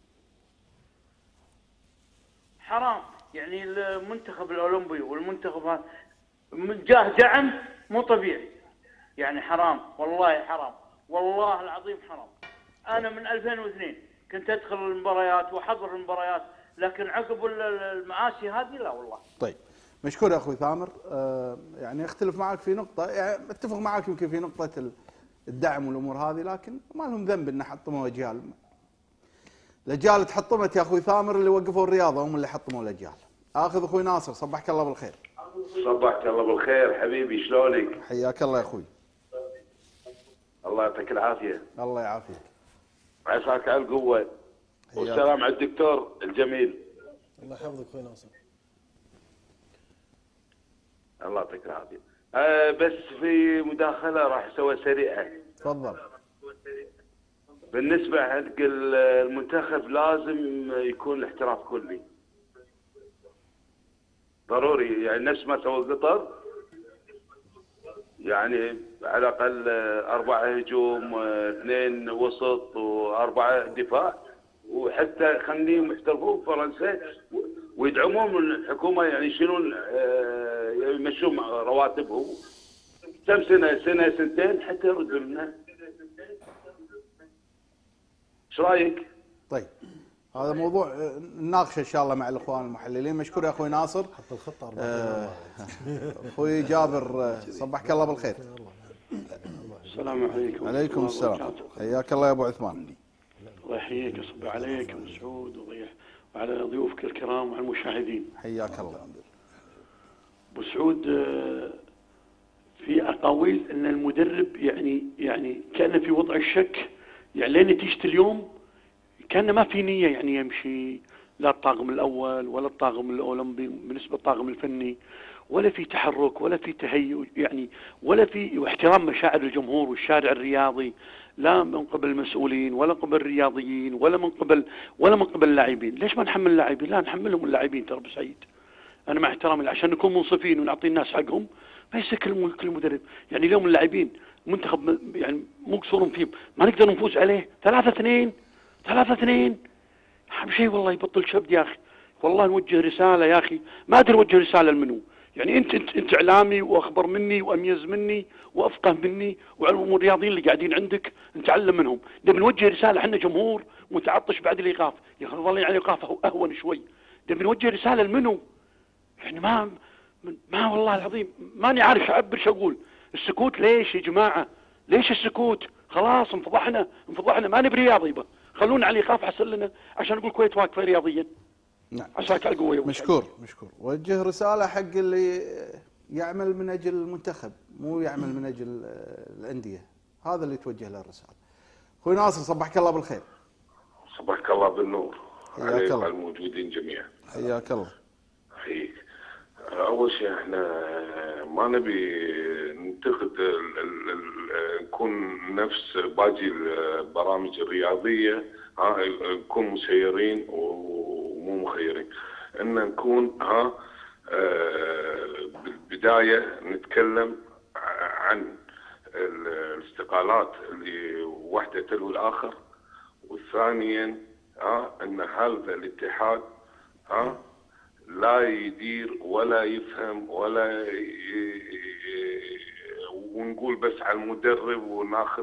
حرام يعني المنتخب الاولمبي والمنتخب هذا جاه دعم مو طبيعي يعني حرام والله حرام والله العظيم حرام. انا من ألفين واثنين كنت ادخل المباريات واحضر المباريات لكن عقب المآسي هذه لا والله. طيب مشكور يا اخوي ثامر. آه يعني اختلف معك في نقطه يعني اتفق معك يمكن في نقطه الدعم والامور هذه لكن ما لهم ذنب ان حطموا اجيال. الاجيال تحطمت يا اخوي ثامر اللي وقفوا الرياضه هم اللي حطموا الاجيال. اخذ اخوي ناصر صبحك الله بالخير. صبحك الله بالخير حبيبي شلونك؟ حياك الله يا اخوي. الله يعطيك العافيه. الله يعافيك. عساك على القوه. والسلام على الدكتور الجميل. الله يحفظك اخوي ناصر. الله يعطيك العافيه. أه بس في مداخله راح اسويها سريعه. تفضل. بالنسبه حق المنتخب لازم يكون الاحتراف كلي. ضروري يعني نفس ما سوى قطر يعني على الاقل اربعه هجوم اثنين وسط واربعه دفاع وحتى خليهم يحترفون فرنسا ويدعمون الحكومه يعني يشيلون يمشون رواتبهم كم سنه سنه سنتين حتى يردوا لنا. ايش رايك؟ طيب هذا موضوع نناقشه ان شاء الله مع الاخوان المحللين. مشكور يا اخوي ناصر. حط الخطه آه اخوي جابر صبحك الله بالخير. السلام عليكم. عليكم السلام. حياك الله يا ابو عثمان. الله يحييك ويصب عليك مسعود وعلى ضيوفك الكرام وعلى المشاهدين. حياك الله. ابو سعود في اقاويل ان المدرب يعني يعني كان في وضع الشك يعني لين نتيجه اليوم كان ما في نيه يعني يمشي لا الطاقم الاول ولا الطاقم الاولمبي بالنسبه للطاقم الفني ولا في تحرك ولا في تهيؤ يعني ولا في احترام مشاعر الجمهور والشارع الرياضي لا من قبل المسؤولين ولا قبل الرياضيين ولا من قبل ولا من قبل اللاعبين. ليش ما نحمل اللاعبين؟ لا نحملهم اللاعبين ترى ابو سعيد. انا مع احترامي عشان نكون منصفين ونعطي الناس حقهم ما يصير كل كل مدرب يعني اليوم اللاعبين منتخب يعني مو قصورهم فيه ما نقدر نفوز عليه ثلاثة اثنين ثلاثة اثنين اهم شيء والله يبطل شبد يا اخي. والله نوجه رساله يا اخي ما ادري اوجه رساله لمنو يعني انت انت انت اعلامي واخبر مني واميز مني وافقه مني وعلم الرياضيين اللي قاعدين عندك نتعلم منهم. نبي نوجه رساله احنا جمهور متعطش بعد الايقاف يا اخي ظل يعني ايقافه اهون شوي. نبي نوجه رساله لمنو يعني ما ما والله العظيم ماني عارف اعبر شو اقول. السكوت ليش يا جماعه؟ ليش السكوت؟ خلاص انفضحنا انفضحنا ما نبي رياضي بقى. خلونا على الايقاف احسن لنا عشان نقول الكويت واقفه رياضيا. نعم. عساك على القوه. مشكور مشكور. وجه رساله حق اللي يعمل من اجل المنتخب مو يعمل من اجل الانديه. هذا اللي توجه له الرساله. اخوي ناصر صبحك الله بالخير. صبحك الله بالنور. حياك الله. الموجودين جميعا. حياك الله. حيك. اول شيء احنا ما نبي ننتقد نكون نفس باقي البرامج الرياضيه ها نكون مسيرين ومو مخيرين ان نكون ها بالبدايه نتكلم عن الاستقالات اللي وحده تلو الاخر وثانيا ها ان هذا الاتحاد ها لا يدير ولا يفهم ولا ونقول بس على المدرب وناخذ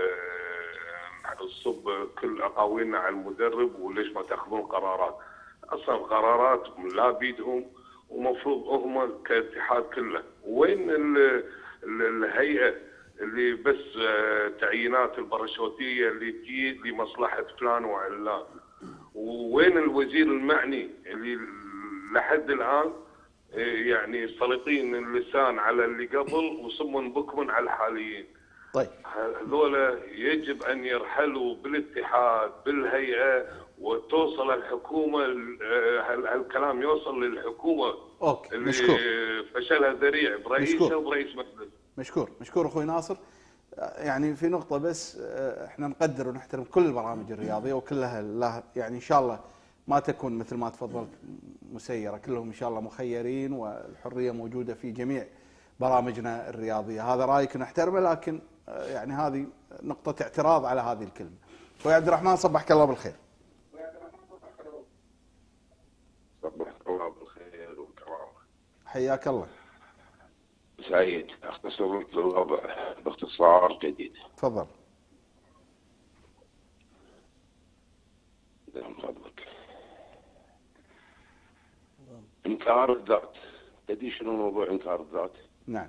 نصب كل اقاويلنا على المدرب وليش ما تاخذون قرارات. اصلا قرارات لا بيدهم ومفروض هم كاتحاد كله. وين الهيئه اللي بس تعيينات الباراشوتيه اللي تجي لمصلحه فلان وعلان؟ وين الوزير المعني اللي لحد الان يعني سلطين اللسان على اللي قبل وصم بكم على الحاليين. طيب هذولا يجب ان يرحلوا بالاتحاد بالهيئه وتوصل الحكومه، هالكلام يوصل للحكومه. اوكي اللي مشكور. فشلها ذريع برئيسه وبرئيس مجلس. مشكور مشكور اخوي ناصر. يعني في نقطه بس، احنا نقدر ونحترم كل البرامج الرياضيه وكلها لها يعني ان شاء الله ما تكون مثل ما تفضلت مسيره، كلهم ان شاء الله مخيرين والحريه موجوده في جميع برامجنا الرياضيه. هذا رايك نحترمه، لكن يعني هذه نقطه اعتراض على هذه الكلمه. اخوي عبد الرحمن صبحك الله بالخير. صبحك الله بالخير والكرامه. حياك الله. سعيد، اختصر لك الوضع باختصار جديد. تفضل. من فضلك. انكار الذات، تدري شنو موضوع انكار الذات؟ نعم.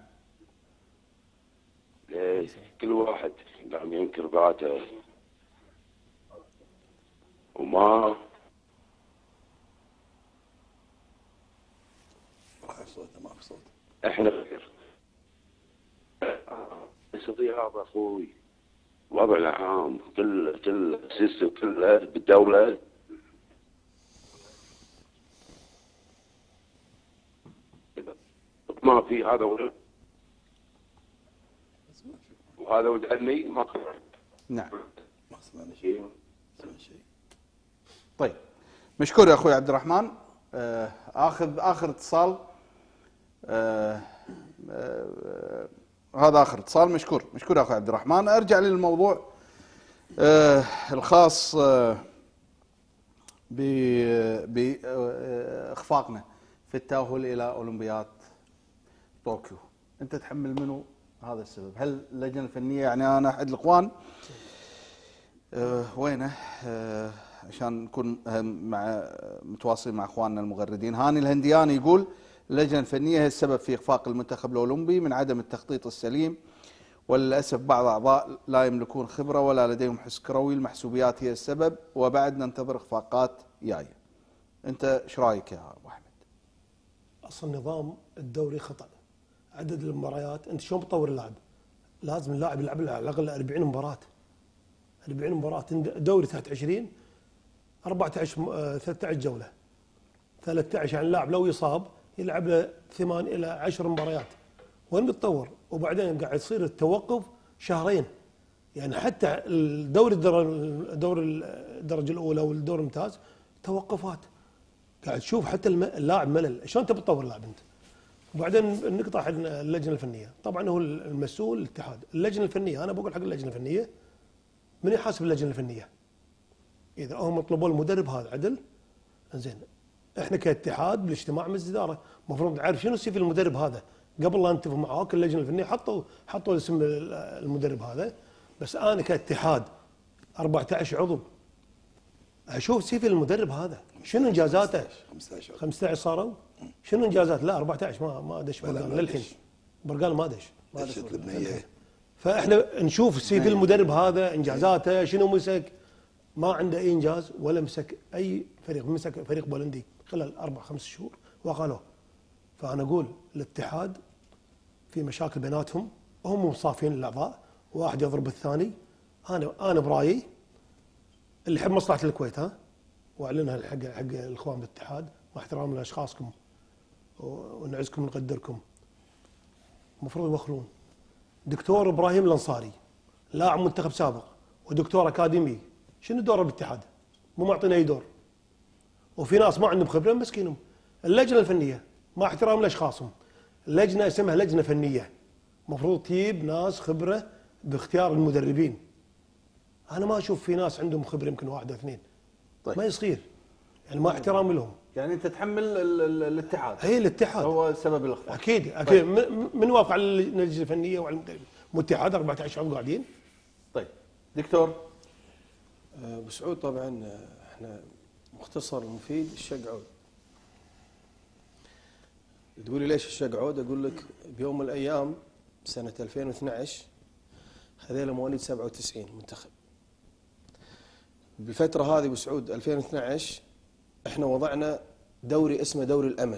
ليه؟ كل واحد قام ينكر ذاته وما ما في صوت. احنا غير. القضية هذا اخوي الوضع العام كل كل السيستم كله بالدولة ما في هذا ولد وهذا ولد عمي ما في. نعم. ما سمعنا شيء. ما سمعنا شيء. طيب مشكور يا اخوي عبد الرحمن. آه اخذ اخر اتصال. آه آه هذا اخر اتصال. مشكور مشكور يا اخوي عبد الرحمن. ارجع للموضوع آه الخاص آه باخفاقنا في التاهل الى اولمبياد طوكيو. انت تحمل منه هذا السبب؟ هل اللجنه الفنيه، يعني انا احد الاخوان آه وينه آه عشان نكون مع متواصلين مع اخواننا المغردين. هاني الهندياني يقول اللجنه الفنيه هي السبب في اخفاق المنتخب الاولمبي من عدم التخطيط السليم، وللاسف بعض اعضاء لا يملكون خبره ولا لديهم حس كروي، المحسوبيات هي السبب وبعد ننتظر اخفاقات جايه. انت ايش رايك يا ابو احمد؟ اصلا نظام الدوري خطا. عدد المباريات، انت شلون بتطور اللاعب؟ لازم اللاعب يلعب له على الاقل أربعين مباراه. أربعين مباراه، دوري تحت عشرين أربعة عشر ثلاثة عشر جوله. ثلاثة عشر يعني اللاعب لو يصاب يلعب له ثمان الى عشر مباريات. وين بتطور؟ وبعدين قاعد يصير التوقف شهرين. يعني حتى الدوري الدوري الدرجه الاولى والدوري الممتاز توقفات. قاعد تشوف حتى اللاعب ملل. شلون انت بتطور اللاعب انت؟ وبعدين النقطه حق اللجنه الفنيه، طبعا هو المسؤول الاتحاد. اللجنه الفنيه، انا بقول حق اللجنه الفنيه من يحاسب اللجنه الفنيه؟ اذا هم طلبوا المدرب هذا عدل، زين احنا كاتحاد بالاجتماع مجلس اداره المفروض نعرف شنو سيف المدرب هذا قبل لا نتفق معاك. اللجنه الفنيه حطوا حطوا اسم المدرب هذا، بس انا كاتحاد أربعة عشر عضو اشوف سيف المدرب هذا شنو انجازاته. خمسة عشر صاروا شنو انجازات؟ لا أربعة عشر ما ما دش برقال للحين. برقال ما دش. ما دش فاحنا نشوف سيف المدرب هذا انجازاته شنو مسك. ما عنده اي انجاز ولا مسك اي فريق. مسك فريق بولندي خلال اربع خمس شهور وقالوه. فانا اقول الاتحاد في مشاكل بيناتهم، هم مصافين الاعضاء، واحد يضرب الثاني. انا انا برايي اللي يحب مصلحه الكويت ها واعلنها حق حق الاخوان بالاتحاد مع احترام لاشخاصكم ونعزكم ونقدركم، المفروض يوخرون. دكتور ابراهيم الانصاري لاعب منتخب سابق ودكتور اكاديمي، شنو دوره بالاتحاد؟ مو معطينا اي دور. وفي ناس ما عندهم خبره مسكينهم. اللجنه الفنيه مع احترام لاشخاصهم، اللجنه اسمها لجنه فنيه، المفروض تجيب ناس خبره باختيار المدربين. انا ما اشوف في ناس عندهم خبره يمكن واحد او اثنين. طيب. ما يصير يعني ما احترام لهم. يعني انت تحمل ال ال الاتحاد. هي الاتحاد هو سبب الاخفاق. اكيد اكيد. طيب. من وافق على اللجنه الفنيه وعلى المدربين؟ الاتحاد أربعة عشر عضو قاعدين. طيب دكتور ابو سعود، طبعا احنا مختصر ومفيد الشق عود. تقولي ليش الشق عود؟ اقول لك بيوم من الايام سنه ألفين واثني عشر هذيل مواليد سبعة وتسعين منتخب. بالفتره هذه ابو سعود ألفين واثني عشر احنا وضعنا دوري اسمه دوري الامل.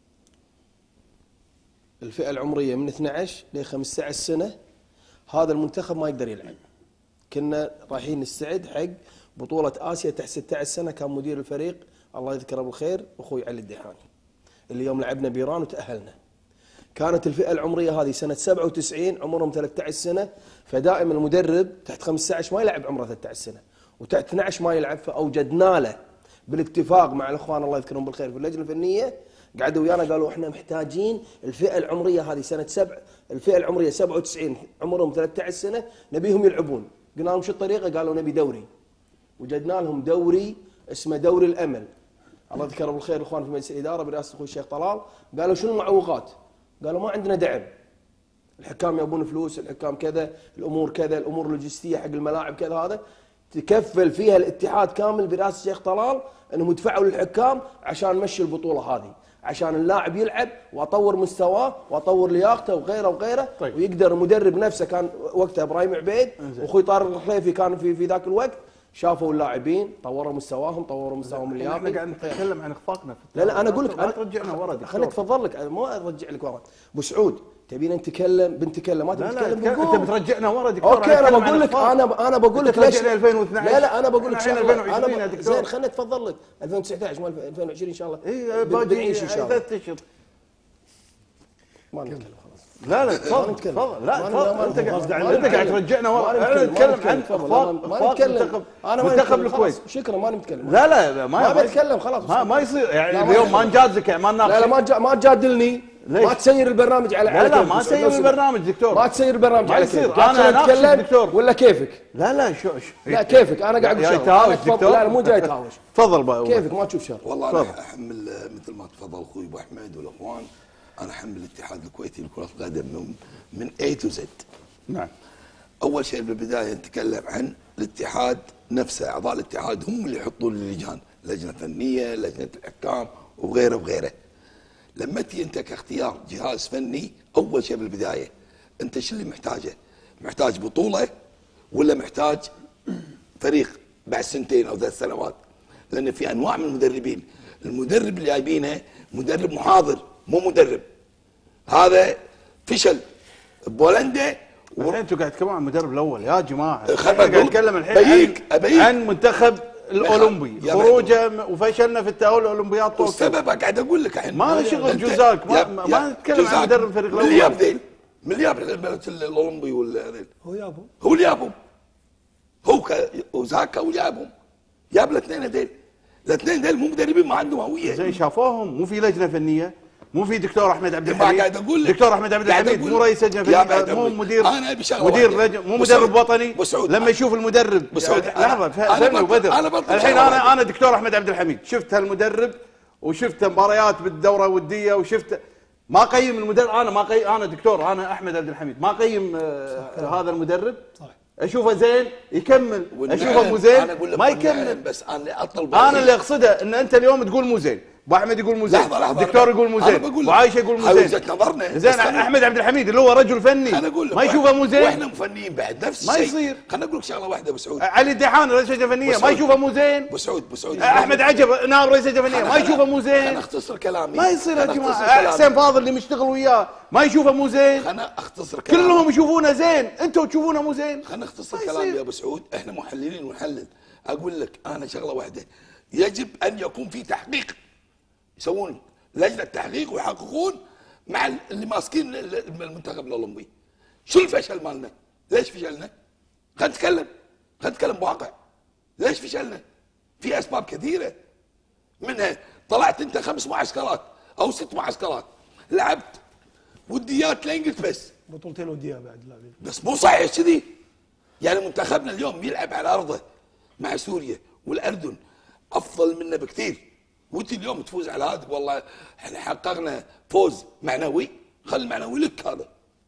الفئه العمريه من اثني عشر ل خمسة عشر سنه، هذا المنتخب ما يقدر يلعب. كنا رايحين نستعد حق بطوله اسيا تحت ستة عشر سنه، كان مدير الفريق الله يذكره بالخير اخوي علي الديحاني، اللي يوم لعبنا بيران وتاهلنا. كانت الفئه العمريه هذه سنه سبعة وتسعين عمرهم ثلاثة عشر سنه، فدائما المدرب تحت خمسة عشر ما يلعب عمره ثلاثة عشر سنه، وتحت اثني عشر ما يلعب. فاوجدنا له بالاتفاق مع الاخوان الله يذكرهم بالخير في اللجنه الفنيه، قعدوا ويانا قالوا احنا محتاجين الفئه العمريه هذه سنه سبع الفئه العمريه سبعة وتسعين عمرهم ثلاثة عشر سنه نبيهم يلعبون. قلنا لهم شو الطريقه؟ قالوا نبي دوري. وجدنا لهم دوري اسمه دوري الامل، الله يذكره بالخير الاخوان في مجلس الاداره برئاسه اخوي الشيخ طلال. قالوا شنو المعوقات؟ قالوا ما عندنا دعم، الحكام يبون فلوس، الحكام كذا، الامور كذا، الامور اللوجستيه حق الملاعب كذا. هذا تكفل فيها الاتحاد كامل برئاسه الشيخ طلال انهم يدفعوا للحكام عشان نمشي البطوله هذه، عشان اللاعب يلعب واطور مستواه واطور لياقته وغيره وغيره. طيب. ويقدر المدرب نفسه، كان وقتها ابراهيم عبيد واخوي طارق الخليفي كانوا في في ذاك الوقت، شافوا اللاعبين طوروا مستواهم، طوروا مستواهم اللياقي. احنا قاعد نتكلم عن اخفاقنا. لا لا انا اقول لك لا ترجعنا ورا. خليني اتفضل لك، ما ارجع لك ورا. ابو سعود تبينا نتكلم بنتكلم، ما تبي تتكلم لا لا انت بترجعنا ورا دكتور. اوكي انا بقول لك انا انا بقول لك ليش ألفين واثناش. لا لا انا بقول لك شغله انا ب... زين خليني اتفضل لك ألفين وتسعة عشر مو ألفين وعشرين ان شاء الله. اي بنعيش ان شاء الله ثلاث اشهر ما نتكلم خلاص. لا لا تفضل تفضل. لا تفضل انت قاعد انت قاعد ترجعنا ورا. انا نتكلم عن اخفاق اخفاق منتخب منتخب الكويت. شكرا ما نتكلم. لا لا ما ما نتكلم خلاص. ما ما يصير يعني اليوم ما نجادلك ما نناقش. لا لا ما ما تجادلني. ما تسير البرنامج على لا لا ما تسير البرنامج دكتور. ما تسير البرنامج على كيفك. انا اناقشك دكتور ولا كيفك؟ لا لا شو لا كيفك. انا قاعد اقول تهاوش دكتور. لا مو جاي تهاوش. تفضل بقى كيفك ما تشوف شر. والله انا احمل مثل ما تفضل اخوي ابو احمد والاخوان، انا احمل الاتحاد الكويتي لكره القدم من من اي تو زد. نعم. اول شيء بالبدايه نتكلم عن الاتحاد نفسه، اعضاء الاتحاد هم اللي يحطون اللجان، لجنه فنيه، لجنه الحكام وغيره وغيره. لما تجي انت كاختيار جهاز فني، اول شيء بالبدايه انت شو اللي محتاجه؟ محتاج بطوله ولا محتاج فريق بعد سنتين او ثلاث سنوات؟ لان في انواع من المدربين، المدرب اللي جايبينه مدرب محاضر مو مدرب. هذا فشل بولندا. الحين انتم قاعد تتكلمون عن المدرب الاول يا جماعه. خلينا قاعد نتكلم الحين عن, عن منتخب الاولمبي، خروجه وفشلنا في التاهل الاولمبياد طوكيو. والسبب قاعد اقول لك الحين ما له شغل جوزاك. ما, ما نتكلم عن مدرب الفريق الاول. من اللي جاب ذيل؟ من اللي جاب الاولمبي ولا هو جابهم. هو اللي جابهم. هو وزاكا وجابهم. جاب الاثنين ذيل. الاثنين ذيل مو مدربين، ما عندهم هويه. زين شافوهم، مو في لجنه فنيه، مو في دكتور احمد عبد ما الحميد. قاعد اقول لك دكتور احمد عبد الحميد مو رئيس لجنه فنيه، مو مدير انا ابي شغله مدير لجنه، مو مدرب وطني. لما يشوف المدرب لحظه فهمني وبدر. الحين انا انا دكتور احمد عبد الحميد شفت هالمدرب وشفت مباريات بالدوره الوديه وشفت، ما قيم المدرب. انا ما قيم، انا دكتور انا احمد عبد الحميد ما قيم آه هذا المدرب. صح. اشوفه زين يكمل، اشوفه مو زين ما يكمل. بس انا اطلب، انا اللي اقصده ان انت اليوم تقول مو زين، ابو احمد يقول مو زين، لحظة لحظة الدكتور يقول مو زين، وعايشه يقول مو زين. نظرنا زين احمد عبد الحميد اللي هو رجل فني ما يشوفه مو زين. واحنا مفنيين بعد نفس الشيء. ما يصير. خليني اقول لك شغله واحده ابو سعود. علي الديحان رئيس لجنه فنيه ما يشوفه مو زين. ابو سعود ابو سعود احمد عجب نائب رئيس لجنه فنيه ما يشوفه مو زين. انا اختصر كلامي. ما يصير يا جماعه. حسين فاضل اللي مشتغل وياه ما يشوفه مو زين. انا اختصر كلامي. كلهم يشوفونه زين، انتم تشوفونه مو زين. خليني اختصر كلامي يا ابو سعود. احنا محللين ونحلل. اقول لك انا شغله واحده، يجب ان يكون في تحقيق، يسوون لجنه تحقيق ويحققون مع اللي ماسكين المنتخب الاولمبي. شو الفشل مالنا؟ ليش فشلنا؟ خلينا نتكلم، خلينا نتكلم بواقع. ليش فشلنا؟ في اسباب كثيره، منها طلعت انت خمس معسكرات او ست معسكرات، لعبت وديات لين قلت بس بطولتين وديات بعد لاعبين، بس مو صحيح كذي. يعني منتخبنا اليوم يلعب على ارضه مع سوريا والاردن افضل منا بكثير، وانت اليوم تفوز على هذا. والله احنا حققنا فوز معنوي، خلي المعنوي لك هذا.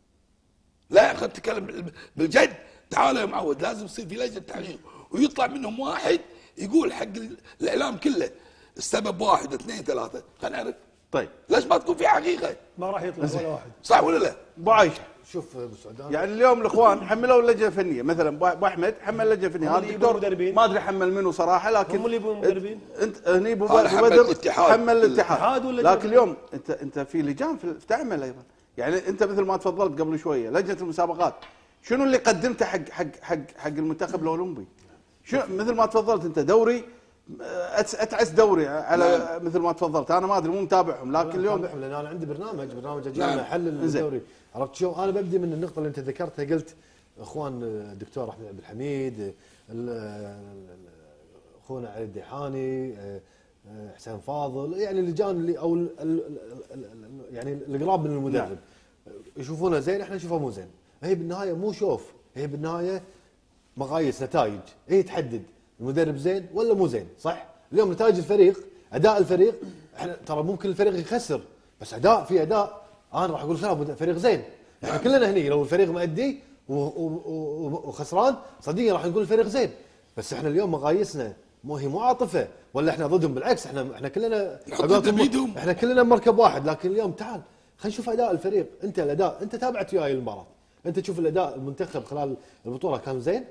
لا خلينا نتكلم بالجد. تعال يا معود، لازم يصير في لجنه تحقيق ويطلع منهم واحد يقول حق الاعلام كله السبب واحد اثنين ثلاثه، خلينا نعرف طيب ليش ما تكون في حقيقه؟ ما راح يطلع ولا واحد. صح ولا لا؟ ابو عايشه شوف ابو سعود يعني اليوم الاخوان حملوا اللجنه الفنيه، مثلا ابو احمد حمل اللجنه الفنيه، هذا الدكتور ما ادري حمل منه صراحه، لكن هم اللي يبون مدربين. انت هني ابو هذا حمل بدر الاتحاد. حمل الاتحاد، الاتحاد ولا لكن الجمهور؟ اليوم انت انت في لجان في في تعمل ايضا، يعني انت مثل ما تفضلت قبل شويه لجنه المسابقات، شنو اللي قدمته حق حق حق حق المنتخب الاولمبي؟ شنو مثل ما تفضلت انت دوري اتعس دوري على مثل ما تفضلت، انا ما ادري مو متابعهم، لكن اليوم لان انا عندي برنامج برنامج اجينا احلل الدوري. عرفت شو انا ببدي من النقطه اللي انت ذكرتها، قلت اخوان الدكتور احمد عبد الحميد، اخونا علي الديحاني، حسين فاضل، يعني اللجان اللي او ال ال يعني القراب من المدرب يشوفونه زين، احنا نشوفه مو زين. هي بالنهايه مو شوف، هي بالنهايه مقاييس نتائج، هي تحدد المدرب زين ولا مو زين، صح؟ اليوم نتائج الفريق، اداء الفريق، احنا ترى ممكن الفريق يخسر، بس اداء في اداء انا راح اقول خلاص فريق زين، احنا كلنا هني لو الفريق مأدي وخسران صدقني راح نقول الفريق زين، بس احنا اليوم مقاييسنا مو هي مو عاطفه ولا احنا ضدهم، بالعكس احنا احنا كلنا احنا كلنا مركب واحد، لكن اليوم تعال خلينا نشوف اداء الفريق، انت الاداء انت تابعت وياي المباراه، انت تشوف الاداء المنتخب خلال البطوله كان زين؟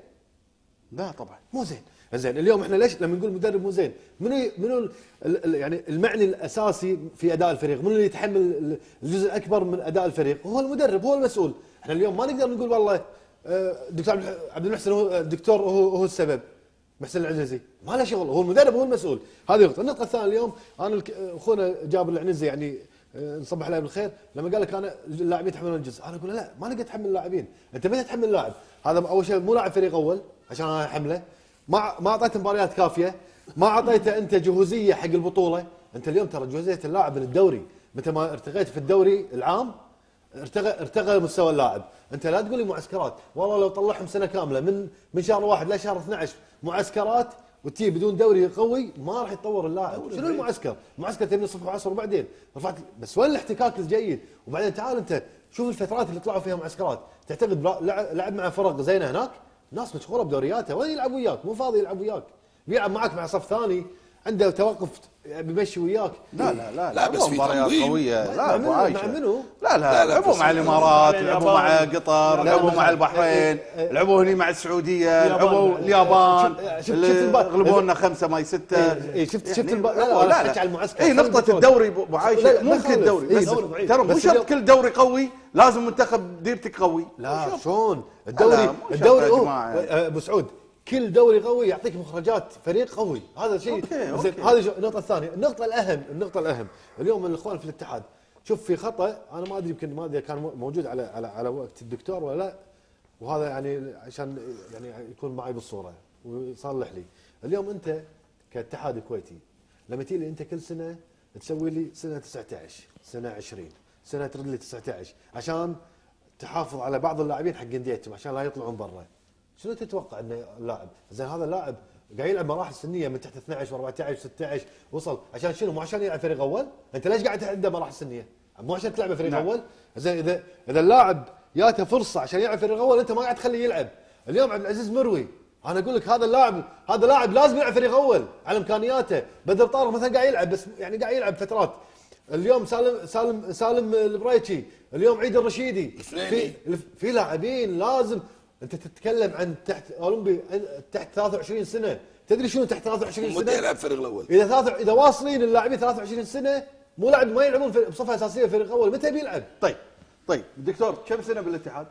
لا طبعا مو زين. زين اليوم احنا ليش لما نقول مدرب مو زين؟ منو منو يعني المعني الاساسي في اداء الفريق؟ منو اللي يتحمل الجزء الاكبر من اداء الفريق؟ هو المدرب، هو المسؤول. احنا اليوم ما نقدر نقول والله الدكتور عبد المحسن هو الدكتور هو هو السبب، محسن العنزي ما له شغل، هو المدرب هو المسؤول. هذه نقطه. النقطه الثانيه اليوم انا اخونا جابر العنزي يعني نصبح عليه بالخير، لما قال لك انا اللاعبين يتحملون الجزء، انا اقول له لا ما نقدر نتحمل اللاعبين، انت متى تحمل اللاعب؟ هذا اول شيء مو لاعب فريق اول عشان انا احمله، ما ما اعطيته مباريات كافيه، ما اعطيته انت جهوزيه حق البطوله، انت اليوم ترى جهوزيه اللاعب من الدوري، متى ما ارتقيت في الدوري العام ارتقى ارتقى مستوى اللاعب، انت لا تقول لي معسكرات، والله لو طلعهم سنه كامله من من شهر واحد لشهر اثنعش معسكرات وتي بدون دوري قوي ما راح يتطور اللاعب، شنو المعسكر؟ معسكر تبني الصبح وعصر وبعدين رفعت، بس وين الاحتكاك الجيد؟ وبعدين تعال انت شوف الفترات اللي طلعوا فيها معسكرات، تعتقد لعب مع فرق زينه هناك؟ ناس مشغوله بدورياته، وين يلعب وياك؟ مو فاضي يلعب وياك، بيلعب معك مع صف ثاني عنده توقف بيمشي وياك. لا لا لا لا بس في مباريات قويه، لا ابو عايشه مع منو؟ لا لا لعبوا مع الامارات، لعبوا مع قطر، لعبوا مع البحرين، لعبوا هني مع السعوديه، لعبوا اليابان اللي غلبونا خمسه ماي سته. اي شفت شفت لا لا لا على المعسكر. اي نقطه الدوري ابو عايشه مو كل دوري، بس ترى مو شرط كل دوري قوي لازم منتخب ديرتك قوي. لا شلون الدوري الدوري ابو سعود كل دوري قوي يعطيك مخرجات فريق قوي، هذا شيء زين. هذه النقطة الثانية. النقطة الأهم النقطة الأهم اليوم الإخوان في الاتحاد، شوف في خطأ أنا ما أدري يمكن ما أدري كان موجود على على على وقت الدكتور ولا لا، وهذا يعني عشان يعني يكون معي بالصورة ويصلح لي. اليوم أنت كاتحاد كويتي لما تيجي أنت كل سنة تسوي لي سنة تسعة عشر سنة عشرين سنة ترد لي تسعة عشر عشان تحافظ على بعض اللاعبين حق انديتهم عشان لا يطلعون برا، شنو تتوقع انه اللاعب زين هذا اللاعب قاعد يلعب مراحل سنيه من تحت اثنعش و14 و16 وصل عشان شنو؟ مو عشان يلعب فريق اول؟ انت ليش قاعد عنده مراحل سنيه؟ مو عشان تلعب فريق نعم. اول؟ زين اذا اذا اللاعب جاته فرصه عشان يلعب فريق اول انت ما قاعد تخليه يلعب. اليوم عبد العزيز مروي انا اقول لك هذا اللاعب هذا لاعب لازم يلعب فريق اول على امكانياته. بدر طارق مثلا قاعد يلعب بس يعني قاعد يلعب فترات. اليوم سالم سالم سالم البريتشي، اليوم عيد الرشيدي، في في لاعبين لازم. انت تتكلم عن تحت اولمبي تحت ثلاثة وعشرين سنه، تدري شنو تحت ثلاثة وعشرين سنه؟ متى يلعب فريق الاول؟ اذا ثلاثة اذا واصلين اللاعبين ثلاثة وعشرين سنه مو لاعب ما يلعبون بصفه اساسيه فريق الاول، متى بيلعب؟ طيب طيب دكتور كم سنه بالاتحاد؟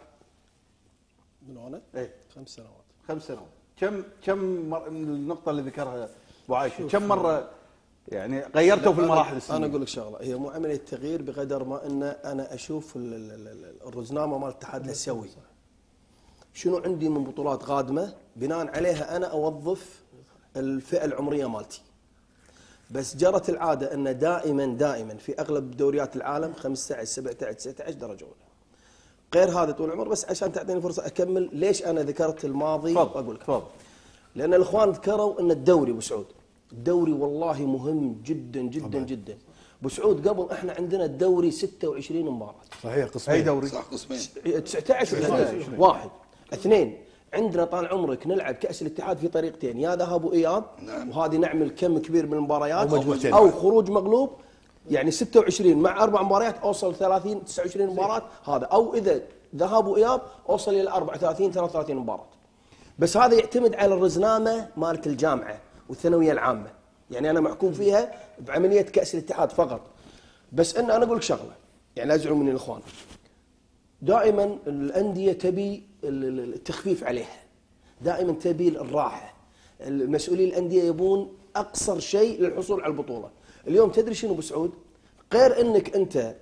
من وانا؟ ايه خمس سنوات. خمس سنوات. كم كم مر... النقطه اللي ذكرها ابو عايشه كم مره يعني غيرتوا في المراحل السنيه؟ انا اقول لك شغله، هي مو عمليه تغيير بقدر ما ان انا اشوف الرزنامه مال الاتحاد له تسوي. شنو عندي من بطولات قادمه بناء عليها انا اوظف الفئه العمريه مالتي. بس جرت العاده ان دائما دائما في اغلب دوريات العالم خمسة عشر سبعة عشر تسعة عشر درجه اولى. غير هذا طول العمر. بس عشان تعطيني فرصه اكمل ليش انا ذكرت الماضي اقول لك. تفضل. لان الاخوان ذكروا ان الدوري ابو سعود، الدوري والله مهم جدا جدا طبعا. جدا. ابو سعود قبل احنا عندنا الدوري ستة وعشرين مباراه. صحيح قسمين. اي دوري؟ صح قسمين. تسعة عشر و واحد. اثنين عندنا طال عمرك نلعب كاس الاتحاد في طريقتين، يا ذهاب واياب نعم. وهذه نعمل كم كبير من المباريات أو, او خروج مغلوب. يعني ستة وعشرين مع اربع مباريات اوصل ثلاثين تسعة وعشرين مباراه هذا، او اذا ذهاب واياب اوصل الى أربعة وثلاثين ثلاثة وثلاثين مباراه. بس هذا يعتمد على الرزنامه مالت الجامعه والثانويه العامه، يعني انا محكوم فيها بعمليه كاس الاتحاد فقط. بس ان انا اقول لك شغله، يعني لا يزعلوا مني الاخوان، دائما الانديه تبي التخفيف عليها، دائما تبي الراحه، المسؤولين الانديه يبون اقصر شيء للحصول على البطوله. اليوم تدري شنو ابو سعود؟ غير انك انت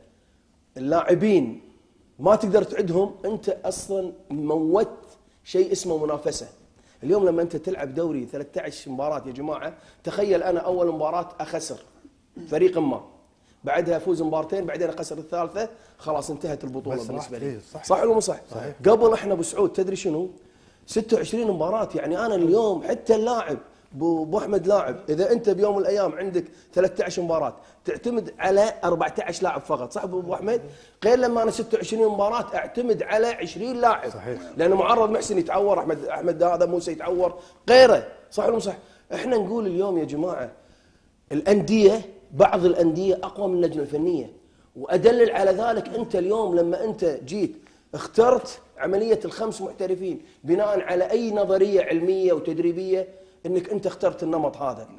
اللاعبين ما تقدر تعدهم، انت اصلا موت شيء اسمه منافسه. اليوم لما انت تلعب دوري ثلاثة عشر مباراه يا جماعه، تخيل انا اول مباراه اخسر فريق ما، بعدها افوز مبارتين، بعدين اخسر الثالثه، خلاص انتهت البطوله بالنسبه لي. صح, صح ولا مو صح؟ صحيح. قبل احنا ابو سعود تدري شنو؟ ستة وعشرين مباراه، يعني انا اليوم حتى اللاعب ابو احمد لاعب، اذا انت بيوم من الايام عندك ثلاثة عشر مباراه تعتمد على أربعة عشر لاعب فقط، صح ابو احمد؟ غير لما انا ستة وعشرين مباراه اعتمد على عشرين لاعب. صحيح. لانه معرض محسن يتعور، احمد احمد هذا موسى يتعور، غيره، صح ولا مو صح؟ احنا نقول اليوم يا جماعه الانديه، بعض الانديه اقوى من اللجنه الفنيه، وادلل على ذلك انت اليوم لما انت جيت اخترت عمليه الخمس محترفين بناء على اي نظريه علميه وتدريبيه، انك انت اخترت النمط هذا.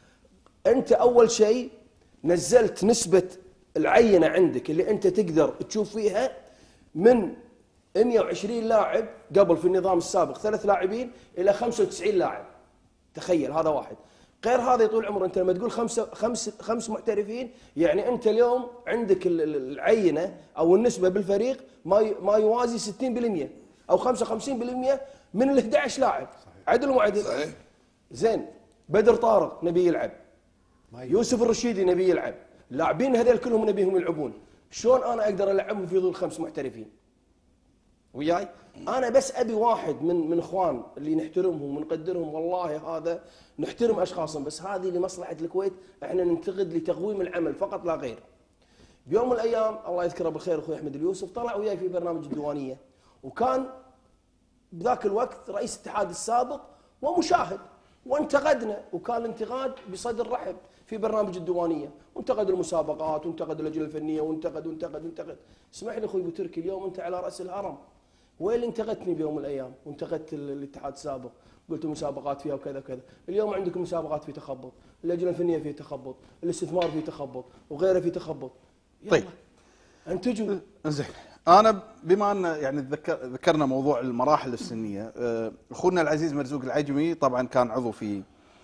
انت اول شيء نزلت نسبه العينه عندك اللي انت تقدر تشوف فيها من مئة وعشرين لاعب قبل في النظام السابق ثلاث لاعبين الى خمسة وتسعين لاعب. تخيل هذا واحد. غير هذا يطول عمر، انت لما تقول خمسه خمس خمس محترفين، يعني انت اليوم عندك العينه او النسبه بالفريق ما ما يوازي ستين بالمئة او خمسة وخمسين بالمئة من ال احد عشر لاعب. عدل ومو عدل؟ صحيح. زين، بدر طارق نبي يلعب، يوسف الرشيدي نبي يلعب، اللاعبين هذول كلهم نبيهم يلعبون، شلون انا اقدر العبهم في ظل خمس محترفين؟ وياي؟ انا بس ابي واحد من من اخوان اللي نحترمهم ونقدرهم، والله هذا نحترم اشخاصهم، بس هذه لمصلحه الكويت، احنا ننتقد لتقويم العمل فقط لا غير. بيوم من الايام الله يذكره بالخير اخوي احمد اليوسف طلع وياي في برنامج الديوانيه، وكان بذاك الوقت رئيس الاتحاد السابق ومشاهد، وانتقدنا، وكان الانتقاد بصدر رحب في برنامج الديوانيه، وانتقد المسابقات وانتقد اللجنه الفنيه وانتقد وانتقد وانتقد. اسمح لي اخوي ابو تركي، اليوم انت على راس الهرم، وين اللي انتقدتني بيوم من الايام؟ وانتقدت الاتحاد السابق، قلت المسابقات فيها وكذا وكذا. اليوم عندكم مسابقات في تخبط، اللجنه الفنيه فيه تخبط، الاستثمار فيه تخبط، وغيره فيه تخبط. طيب انتجوا. زين، انا بما ان يعني ذكر ذكرنا موضوع المراحل السنيه، اخونا العزيز مرزوق العجمي طبعا كان عضو في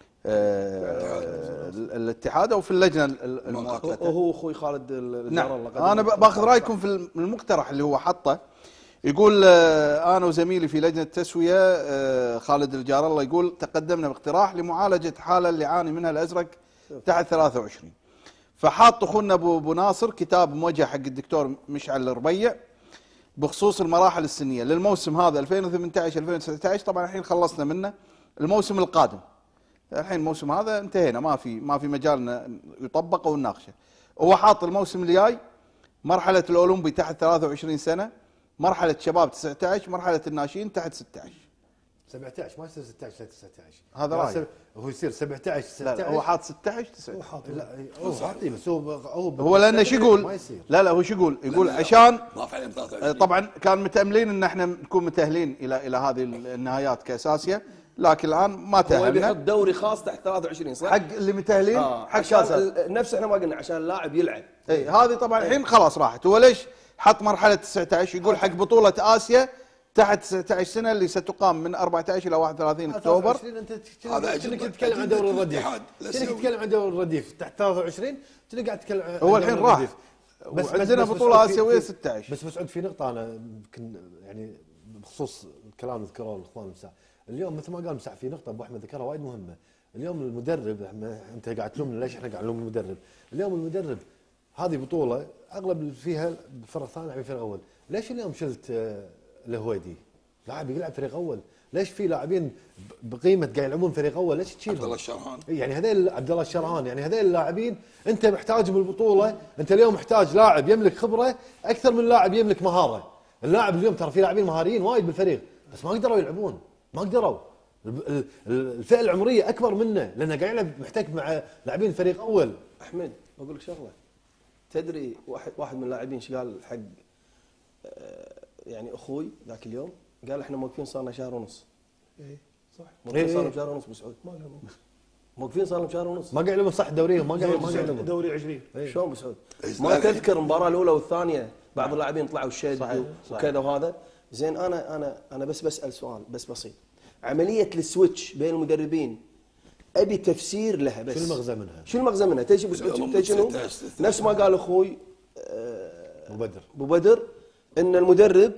الاتحاد او في اللجنه المؤقته، وهو اخوي خالد الجار. نعم. انا باخذ رايكم في المقترح اللي هو حطه. يقول انا وزميلي في لجنه التسويه خالد الجار الله، يقول تقدمنا باقتراح لمعالجه حاله اللي يعاني منها الازرق تحت ثلاثة وعشرين، فحاط اخونا ابو ناصر كتاب موجه حق الدكتور مشعل الربيع بخصوص المراحل السنيه للموسم هذا ألفين وثمانية عشر ألفين وتسعة عشر. طبعا الحين خلصنا منه، الموسم القادم الحين الموسم هذا انتهينا، ما في ما في مجال يطبق ونناقشه. هو حاط الموسم الجاي مرحله الاولمبي تحت ثلاثة وعشرين سنه، مرحله شباب تسعة عشر، مرحله الناشئين تحت ستة عشر. سبعة عشر ما يصير ستة عشر تسعة عشر، هذا رايي. هو يصير سبعة عشر ستة عشر. لا هو حاط ستة عشر تسعة عشر. هو حاط، لا هو حاطين، بس هو هو هو لانه شو يقول؟ لا لا هو شو يقول؟ يقول عشان طبعا كان متاملين ان احنا نكون متاهلين الى الى هذه النهايات كاساسيه، لكن الان ما تاهلنا. هو بيحط دوري خاص تحت ثلاثة وعشرين صح؟ حق اللي متاهلين. آه. حق عشان نفس احنا ما قلنا عشان اللاعب يلعب. اي هذه طبعا الحين خلاص راحت. هو ليش حط مرحله تسعة عشر؟ يقول حق بطوله اسيا تحت تسعة عشر سنه اللي ستقام من أربعة عشر الى واحد وثلاثين اكتوبر. انت كنت تتكلم عن دوري الرديف، كنت تتكلم عن دوري الرديف تحت ثلاثة وعشرين، كنت قاعد تتكلم عن هو الحين راح. بس عندنا بطوله اسيويه ستة عشر. بس مسعود في نقطه انا يمكن يعني بخصوص الكلام ذكروه الاخوان مساء، اليوم مثل ما قال مساء في نقطه ابو احمد ذكرها وايد مهمه. اليوم المدرب، انت قاعد تلومنا ليش احنا قاعد نلوم المدرب؟ اليوم المدرب هذه بطوله اغلب فيها الفرق الثانيه لاعبين فريق اول، ليش اليوم شلت الهويدي؟ لاعب يلعب فريق اول، ليش في لاعبين بقيمه قاعد يلعبون فريق اول ليش تشيلهم؟ عبد الله الشرهان، يعني هذول عبد الله الشرهان، يعني هذول اللاعبين انت محتاج بالبطوله، انت اليوم محتاج لاعب يملك خبره اكثر من لاعب يملك مهاره. اللاعب اليوم ترى في لاعبين مهاريين وايد بالفريق بس ما قدروا يلعبون، ما قدروا. الفئه العمريه اكبر منه لانه قاعد يلعب محتك مع لاعبين فريق اول. احمد بقول لك شغله، تدري واحد واحد من اللاعبين ايش قال حق آه، يعني اخوي ذاك اليوم؟ قال احنا موقفين صار لنا شهر ونص. اي صح. موقفين صار لنا إيه. شهر ونص ابو سعود. ما لهم. موقفين صار لهم شهر ونص. ما قاعد يلعبون صح دوريهم ما قاعد ما قاعد يلعبون. دوري عشرين. شلون ابو سعود؟ ما تذكر المباراه الاولى والثانيه بعض اللاعبين طلعوا الشد صحيح. وكذا وهذا. زين انا انا انا بس بسال سؤال بس بسيط. عمليه السويتش بين المدربين ابي تفسير لها بس. شو المغزى منها؟ شو المغزى منها؟ تدري ابو سعود تدري شنو؟ نفس ما قال اخوي ابو بدر ابو بدر ان المدرب،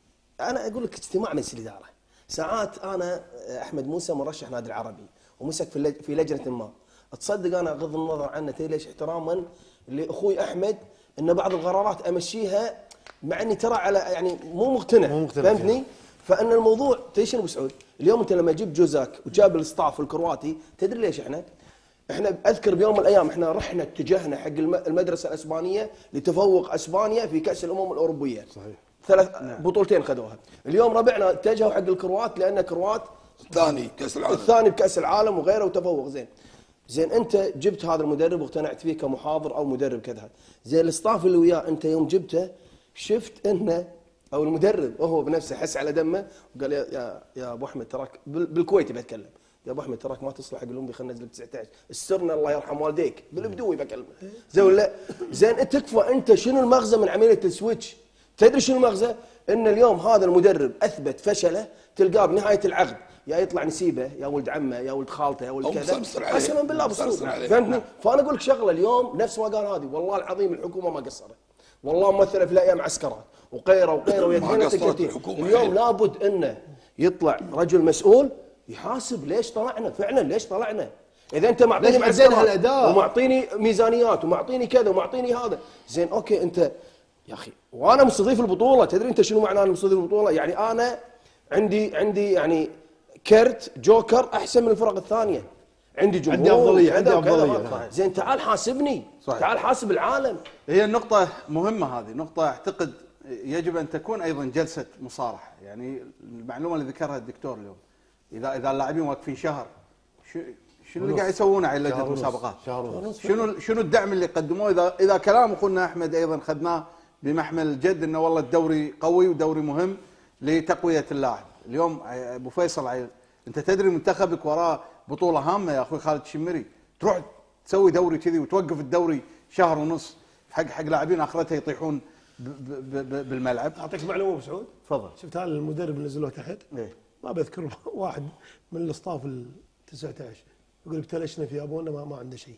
انا اقول لك اجتماع مجلس الاداره. ساعات انا احمد موسى مرشح نادي العربي ومسك في اللج- في لجنه ما، تصدق انا اغض النظر عنه تدري ليش؟ احتراما لاخوي احمد ان بعض القرارات امشيها مع اني ترى على يعني مو مقتنع، مو مقتنع فهمتني؟ فيها. فان الموضوع تدري شنو ابو سعود؟ اليوم انت لما جبت جوزاك وجاب الستاف الكرواتي تدري ليش احنا؟ احنا اذكر بيوم من الايام احنا رحنا اتجهنا حق الم- المدرسه الاسبانيه لتفوق اسبانيا في كاس الامم الاوروبيه. صحيح. ثلاث بطولتين خذوها. اليوم ربعنا اتجهوا حق الكروات لان كروات الثاني كاس العالم الثاني بكاس العالم وغيره وتفوق. زين زين انت جبت هذا المدرب واقتنعت فيه كمحاضر او مدرب كذا. زين الستاف اللي وياه انت يوم جبته شفت انه او المدرب هو بنفسه حس على دمه وقال يا يا, يا ابو احمد تراك بال- بالكويتي بتكلم، يا ابو احمد تراك ما تصلح حق الامي خلينا ننزل تسعة عشر استرنا الله يرحم والديك بالبدوي بكلمه. زين ولا زين انت تكفى انت شنو المغزى من عمليه السويتش؟ تدري شنو المغزى؟ ان اليوم هذا المدرب اثبت فشله تلقاه بنهايه العقد يا يطلع نسيبه يا ولد عمه يا ولد خالته يا ولد أو كذا مسمسر عليه. قسما بالله مسمسر بصوت عليه. فهمتني؟ فانا اقول لك شغله اليوم نفس ما قال هذه والله العظيم الحكومه ما قصرت. والله ممثله في الايام معسكرات وقيره وقيره ويدهنا قصرت تكتين. الحكومة اليوم حيل. لابد انه يطلع رجل مسؤول يحاسب ليش طلعنا فعلا ليش طلعنا. اذا انت معطيني ليش معسكرات عدينا هالأداء؟ ومعطيني ميزانيات ومعطيني كذا ومعطيني هذا زين اوكي انت يا اخي وانا مستضيف البطوله تدري انت شنو معنى انا مستضيف البطوله؟ يعني انا عندي عندي يعني كرت جوكر احسن من الفرق الثانيه. عندي جمهور عندي أفضلية، وكذا عندي وكذا أفضلية. وهذا. صحيح. زين تعال حاسبني صحيح. تعال حاسب العالم. هي النقطة مهمة، هذه نقطة أعتقد يجب أن تكون أيضا جلسة مصارحة. يعني المعلومة اللي ذكرها الدكتور اليوم، إذا إذا اللاعبين واقفين شهر شو شنو اللي قاعد يسوونه على لجنة المسابقات؟ شهر ونص. شنو شنو الدعم اللي قدموه؟ إذا إذا كلام أخونا أحمد أيضا خذناه بمحمل الجد أنه والله الدوري قوي ودوري مهم لتقوية اللاعب. اليوم أبو فيصل عيل، أنت تدري منتخبك وراه بطولة هامة يا أخوي خالد الشمري، تروح تسوي دوري كذي وتوقف الدوري شهر ونص حق حق لاعبين اخرتها يطيحون ب ب ب بالملعب. اعطيك معلومه ابو سعود. تفضل. شفت هذا المدرب اللي نزلوه تحت؟ ايه ما بذكر واحد من الاصطاف ال تسعة عشر يقول ابتلشنا في ابونا ما, ما عنده شيء.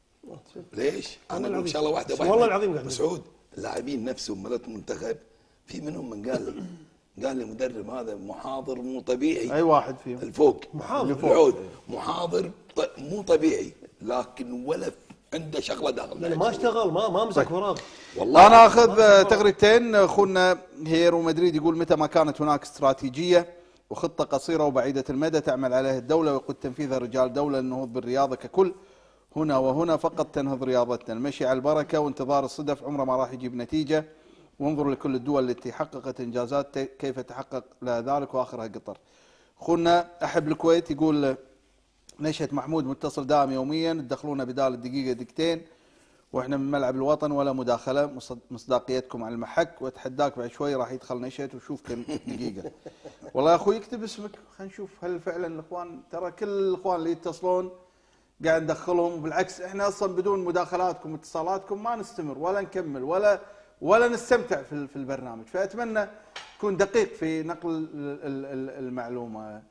ليش؟ انا والله اقول شغله واحده العظيم. والله العظيم قاعد مسعود اللاعبين نفسهم مالت المنتخب في منهم من قال لي قال لي مدرب هذا محاضر مو طبيعي. اي واحد فيهم الفوق محاضر. العود محاضر ط- مو طبيعي لكن ولا عنده شغله داخل. لا ما اشتغل ما ما مسك فراغ. والله انا اخذ تغريدتين. اخونا هيرو مدريد يقول متى ما كانت هناك استراتيجيه وخطه قصيره وبعيده المدى تعمل عليها الدوله ويقود تنفيذها رجال دوله للنهوض بالرياضه ككل هنا وهنا فقط تنهض رياضتنا. المشي على البركه وانتظار الصدف عمره ما راح يجيب نتيجه. وانظروا لكل الدول التي حققت انجازات كيف تحقق لها ذلك واخرها قطر. اخونا احب الكويت يقول نشهة محمود متصل دائم يوميا تدخلونا بدال الدقيقه دقيقتين واحنا من ملعب الوطن ولا مداخله. مصداقيتكم على المحك واتحداك بعد شوي راح يدخل نشهة وشوف كم دقيقه. والله يا اخوي اكتب اسمك خلينا نشوف هل فعلا الاخوان ترى كل الاخوان اللي يتصلون قاعد ندخلهم. وبالعكس احنا اصلا بدون مداخلاتكم واتصالاتكم ما نستمر ولا نكمل ولا ولا نستمتع في في البرنامج. فاتمنى تكون دقيق في نقل المعلومه.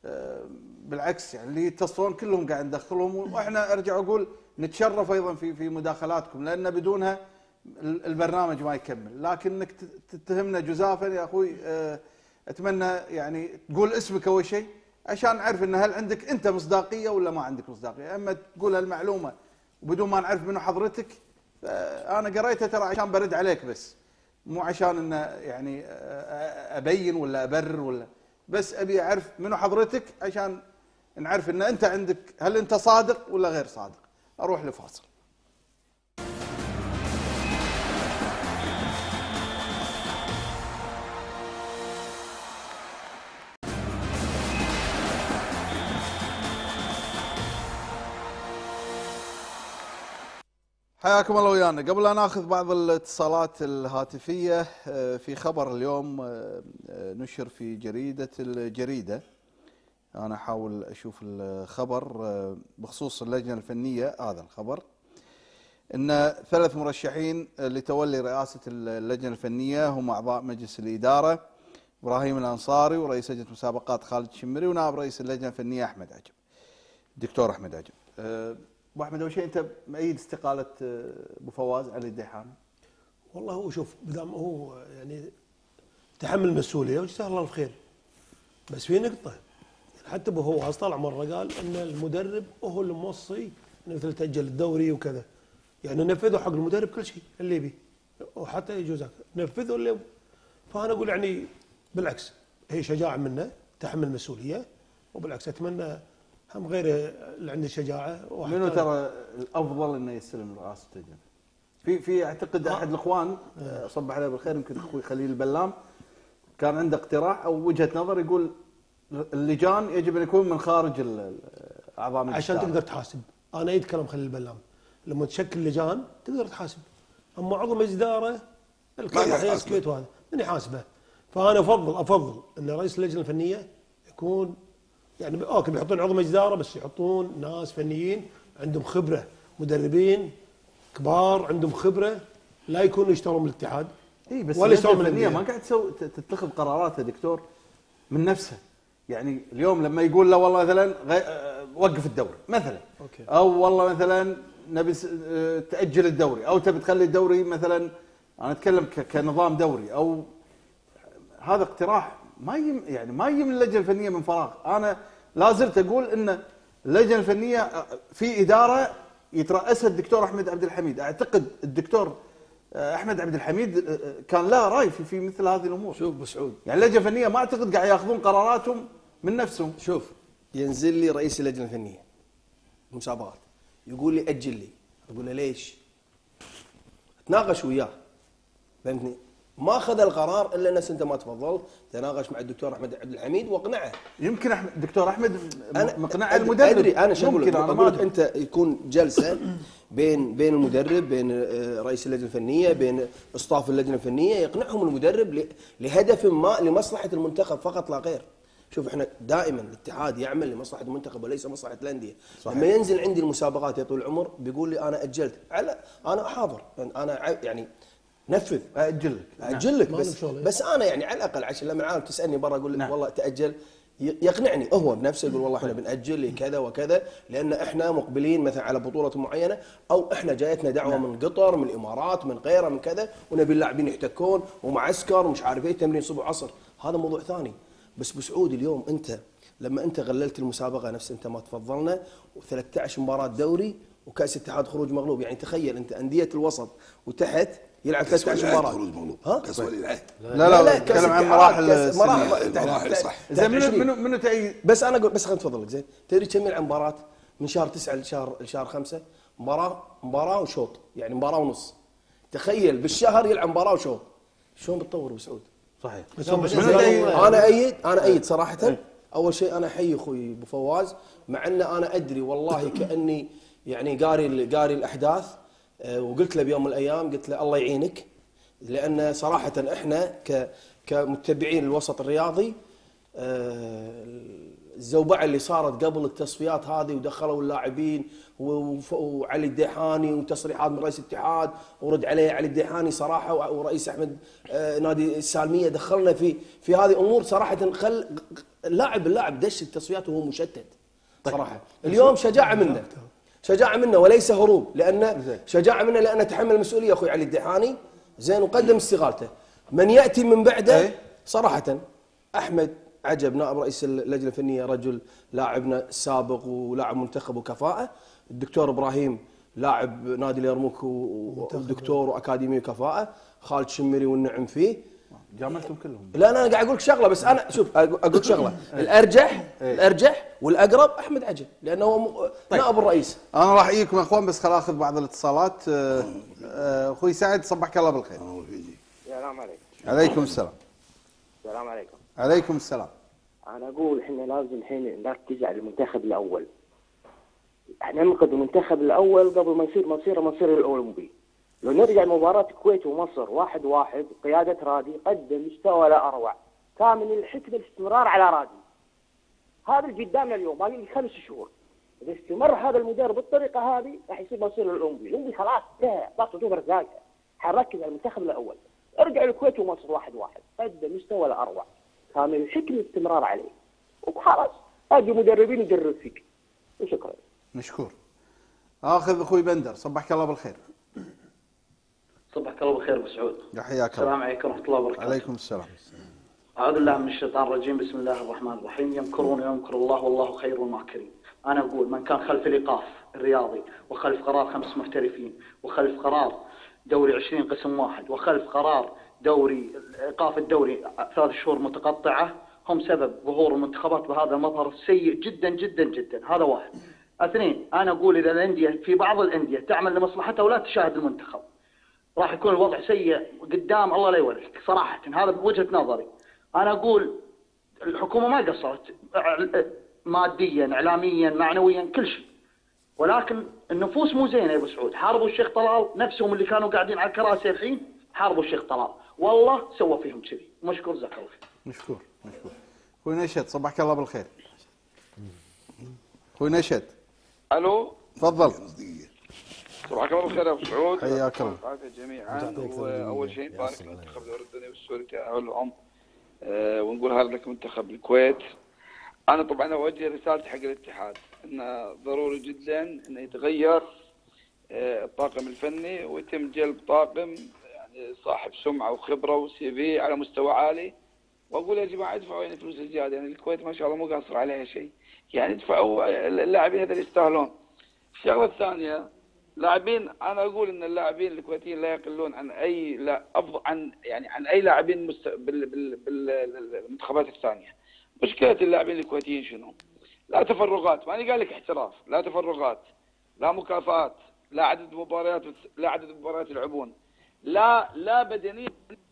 بالعكس يعني اللي يتصلون كلهم قاعد ندخلهم واحنا ارجع اقول نتشرف ايضا في في مداخلاتكم لان بدونها البرنامج ما يكمل. لكن انك تتهمنا جزافا يا اخوي اتمنى يعني تقول اسمك اول شيء عشان نعرف ان هل عندك انت مصداقيه ولا ما عندك مصداقيه. اما تقول هالمعلومه وبدون ما نعرف منو حضرتك انا قريتها ترى عشان برد عليك بس مو عشان انه يعني ابين ولا ابرر ولا بس ابي اعرف منو حضرتك عشان نعرف ان انت عندك هل انت صادق ولا غير صادق. اروح لفاصل. حياكم الله ويانا. قبل لا ناخذ بعض الاتصالات الهاتفيه، في خبر اليوم نشر في جريده الجريده، انا احاول اشوف الخبر بخصوص اللجنه الفنيه. هذا الخبر ان ثلاث مرشحين لتولي رئاسه اللجنه الفنيه هم اعضاء مجلس الاداره ابراهيم الانصاري، ورئيس لجنه مسابقات خالد الشمري، ونائب رئيس اللجنه الفنيه احمد عجب، الدكتور احمد عجب. ابو احمد، اول شيء انت مؤيد استقاله ابو فواز علي الديحاني؟ والله هو شوف، بدام هو يعني تحمل مسؤوليه وجزاه الله الخير، بس في نقطه حتى ابو فواز طلع مره قال ان المدرب هو اللي موصي انه مثل تاجل الدوري وكذا، يعني نفذوا حق المدرب كل شيء اللي يبي، وحتى يجوز نفذوا اللي. فانا اقول يعني بالعكس، هي شجاعه منه، تحمل مسؤوليه، وبالعكس اتمنى هم غيره اللي عنده شجاعه. منو ترى الافضل انه يستلم رئاسه اللجنه؟ في في اعتقد احد الاخوان صبح عليه بالخير، يمكن اخوي خليل البلام، كان عنده اقتراح او وجهه نظر، يقول اللجان يجب ان يكون من خارج اعضاء مجلس عشان تقدر تحاسب. انا ايد كلام خليل البلام، لما تشكل لجان تقدر تحاسب، اما عضو مجلس اداره الكل راح يسكت، وهذا من يحاسبه. فانا افضل افضل ان رئيس اللجنه الفنيه يكون يعني اوكي بيحطون عضو مجلس اداره، بس يحطون ناس فنيين عندهم خبره، مدربين كبار عندهم خبره، لا يكونوا يشتغلون من الاتحاد. اي بس ولا يشتغلون من الفنيه ما قاعد تسوي تتخذ قرارات يا دكتور من نفسه. يعني اليوم لما يقول لا والله مثلا غي... وقف الدوري مثلا، أوكي. او والله مثلا نبي تاجل الدوري، او تبي تخلي الدوري مثلا، انا اتكلم ك... كنظام دوري، او هذا اقتراح ما يم يعني ما يم اللجنه الفنيه من فراغ. انا لا زلت اقول ان اللجنه الفنيه في اداره يترأسها الدكتور احمد عبد الحميد. اعتقد الدكتور احمد عبد الحميد كان له راي في, في مثل هذه الامور. شوف ابو سعود، يعني اللجنه الفنيه ما اعتقد قاعد ياخذون قراراتهم من نفسهم. شوف، ينزل لي رئيس اللجنه الفنيه المسابقات يقول لي اجل لي، اقول له ليش؟ اتناقش وياه، فهمتني؟ ما اخذ القرار الا انس انت ما تفضلت، تناقش مع الدكتور احمد عبد الحميد واقنعه. يمكن احمد الدكتور احمد مقنع المدرب. ادري انا شو اقول لك؟ اقول لك انت يكون جلسه بين بين المدرب، بين رئيس اللجنه الفنيه، بين اصطاف اللجنه الفنيه، يقنعهم المدرب لهدف ما لمصلحه المنتخب فقط لا غير. شوف احنا دائما الاتحاد يعمل لمصلحه المنتخب وليس مصلحه الانديه. لما ينزل عندي المسابقات يا طول العمر بيقول لي انا اجلت، على انا احاضر، انا يعني نفذ اجل لك اجل لك بس, بس انا يعني على الاقل عشان لما العالم تسالني برا اقول لك نعم. والله تاجل، يقنعني هو بنفسه، يقول والله احنا بناجل لكذا وكذا لان احنا مقبلين مثلا على بطوله معينه، او احنا جايتنا دعوه نعم. من قطر، من الامارات، من غيره، من كذا، ونبي اللاعبين يحتكون ومعسكر ومش عارف ايه، تمرين صبح وعصر، هذا موضوع ثاني. بس بسعود اليوم انت لما انت غللت المسابقه نفس انت ما تفضلنا، و13 مباراه دوري وكاس اتحاد خروج مغلوب، يعني تخيل انت انديه الوسط وتحت يلعب ثلاثة عشر مباراه خروج مغلوب، ها كاس ولي العهد. لا لا لا نتكلم عن مراحل مراحل مراحل صح. زين منو منو منو تأيد؟ بس انا اقول بس خليني اتفضل لك زين، تدري كم يلعب مباراه من شهر تسعة لشهر لشهر خمسة؟ مباراه مباراه وشوط، يعني مباراه ونص. تخيل بالشهر يلعب مباراه وشوط، شلون بتطور بسعود؟ صحيح. انا ايد انا ايد صراحه. اول شيء انا احيي اخوي ابو فواز، مع ان انا ادري والله كاني يعني قاري قاري الاحداث، وقلت له بيوم من الايام، قلت له الله يعينك، لان صراحه احنا ك كمتبعين الوسط الرياضي الزوبعه اللي صارت قبل التصفيات هذه ودخلوا اللاعبين وعلي الديحاني وتصريحات من رئيس الاتحاد ورد عليه علي الديحاني صراحه، ورئيس احمد نادي السالميه دخلنا في في هذه امور صراحه. خل اللاعب اللاعب دش التصفيات وهو مشتت صراحه. اليوم شجاعه منه، شجاعه منه وليس هروب، لان شجاعه منه لانه تحمل المسؤوليه اخوي علي الديحاني زين، وقدم استقالته. من ياتي من بعده صراحه احمد عجب نائب رئيس اللجنه الفنيه، رجل لاعبنا السابق ولاعب منتخب وكفاءه. الدكتور ابراهيم لاعب نادي اليرموك ودكتور واكاديمي وكفاءه. خالد شمري والنعم فيه، جاملتهم كلهم. لا انا قاعد اقول لك شغله، بس انا شوف اقول شغله الارجح الارجح والاقرب احمد عجب، لانه هو نائب الرئيس. انا راح اجيكم يا اخوان، بس خل اخذ بعض الاتصالات. اخوي سعد صبحك الله بالخير. السلام عليكم. عليكم السلام. السلام عليكم. عليكم السلام. انا اقول احنا لازم الحين نركز على المنتخب الاول، احنا ننقذ المنتخب الاول قبل ما يصير مصيره مصير الاولمبي. لو نرجع مباراه الكويت ومصر واحد واحد قياده رادي قدم مستوى لا اروع، كان من الحكمه الاستمرار على رادي. هذا اللي قدامنا اليوم باقي لي خمس شهور. اذا استمر هذا المدرب بالطريقه هذه راح يصير مصير الاولمبي، الاولمبي خلاص انتهى، ضغط دوب رزاقه. حنركز على المنتخب الاول. ارجع الكويت ومصر واحد واحد، قدم مستوى لا اروع. كان من الحكمه الاستمرار عليه. وخلاص باقي مدربين يدرب فيك. وشكرا. مشكور. اخذ اخوي بندر، صبحك الله بالخير. صبحك الله بالخير ابو سعود. حياك الله. السلام عليكم ورحمه الله وبركاته. عليكم السلام. اعوذ بالله من الشيطان الرجيم، بسم الله الرحمن الرحيم. يمكرون ويمكر الله والله خير الماكرين. انا اقول من كان خلف الايقاف الرياضي وخلف قرار خمس محترفين وخلف قرار دوري عشرين قسم واحد وخلف قرار دوري ايقاف الدوري ثلاث شهور متقطعه هم سبب ظهور المنتخبات بهذا المظهر السيء جدا جدا جدا. هذا واحد. اثنين، انا اقول اذا الانديه في بعض الانديه تعمل لمصلحتها ولا تشاهد المنتخب راح يكون الوضع سيء قدام الله لا يوريك صراحه. هذا بوجهه نظري. انا اقول الحكومه ما قصرت ماديا اعلاميا معنويا كل شيء، ولكن النفوس مو زينه يا ابو سعود. حاربوا الشيخ طلال نفسهم اللي كانوا قاعدين على الكراسي الحين، حاربوا الشيخ طلال والله سوى فيهم كذي. مشكور جزاك الله خير. مشكور مشكور. اخوي نشد، صبحك الله بالخير. اخوي نشد. الو تفضل. صباحك الله بالخير يا ابو سعود. حياك الله. العافيه جميعا. واول شيء نبارك المنتخب الاردني والسوري تاهل الام أه ونقول هذا لك منتخب الكويت. انا طبعا اوجه رسالتي حق الاتحاد انه ضروري جدا انه يتغير أه الطاقم الفني ويتم جلب طاقم يعني صاحب سمعه وخبره وسي في على مستوى عالي. واقول يا جماعه ادفعوا يعني فلوس زياده، يعني الكويت ما شاء الله مو قاصر عليها شيء، يعني ادفعوا اللاعبين هذول يستاهلون. الشغله الثانيه لاعبين، انا اقول ان اللاعبين الكويتيين لا يقلون عن اي لا افضل عن يعني عن اي لاعبين مست... بال... بال... بالمنتخبات الثانيه. مشكله اللاعبين الكويتيين شنو؟ لا تفرغات، ماني قال لك احتراف، لا تفرغات، لا مكافآت، لا عدد مباريات لا عدد مباريات يلعبون، لا لا بدنيا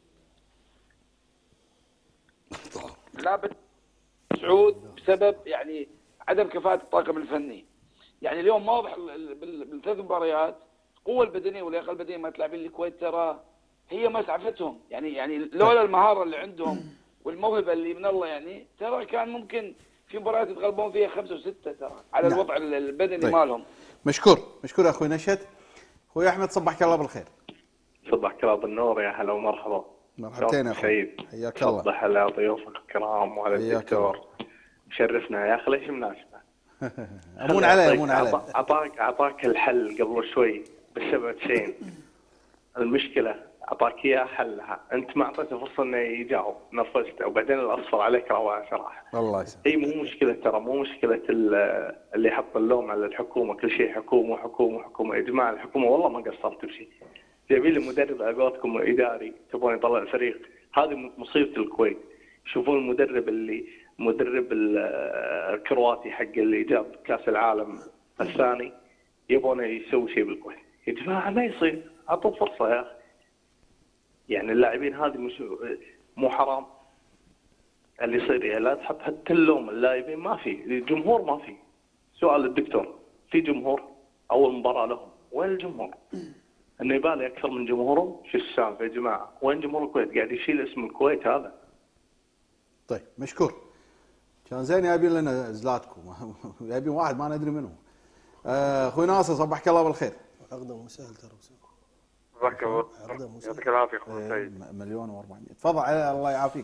لا بدنيا سعود بسبب يعني عدم كفاءة الطاقم الفني. يعني اليوم واضح بالثلاث مباريات القوه البدنيه واللياقه البدنيه مالت لاعبين الكويت ترى هي ما اسعفتهم، يعني يعني لولا المهاره اللي عندهم والموهبه اللي من الله يعني ترى كان ممكن في مباريات يتغلبون فيها خمسه وسته ترى على نعم. الوضع البدني طيب. مالهم. مشكور مشكور يا اخوي نشد. اخوي احمد صبحك الله بالخير. صبحك الله بالنور، يا هلا ومرحبا. مرحبتين يا اخوي. حياك الله. صبح على ضيوفك الكرام وعلى الدكتور. مشرفنا يا اخي، ليش مناسبه؟ امون عليه امون عليه. اعطاك اعطاك الحل قبل شوي بالسبع تسعين. المشكله اعطاك اياه حلها، انت ما اعطيته فرصه انه يجاوب، نرفزته وبعدين الاصفر عليك روايه صراحه. الله يسلمك. هي مو مشكله ترى، مو مشكله اللي يحط اللوم على الحكومه، كل شيء حكومه حكومه حكومه. يا جماعه الحكومه والله ما قصرت بشيء. جايبين لي مدرب على قولتكم اداري تبون يطلع الفريق، هذه مصيبه الكويت. شوفون المدرب اللي مدرب الكرواتي حق اللي جاب كاس العالم الثاني يبونه يسوي شيء بالكويت. يا جماعه ما يصير، اعطوا فرصه يا اخي. يعني اللاعبين هذه مش مو حرام اللي يصير، يعني لا تحط حتى اللوم اللاعبين، ما في الجمهور، ما في. سؤال الدكتور، في جمهور اول مباراه لهم، وين الجمهور؟ انه يبالي اكثر من جمهورهم. شو السالفه يا جماعه؟ وين جمهور الكويت؟ قاعد يشيل اسم الكويت هذا. طيب مشكور. كان زين يبين لنا زلاتكم يبين واحد ما ندري منه. اخوي ناصر صبحك الله بالخير. عقده مو سهل ترى. جزاك الله يعطيك العافيه اخوي سعيد. مليون وأربعمية. تفضل الله يعافيك.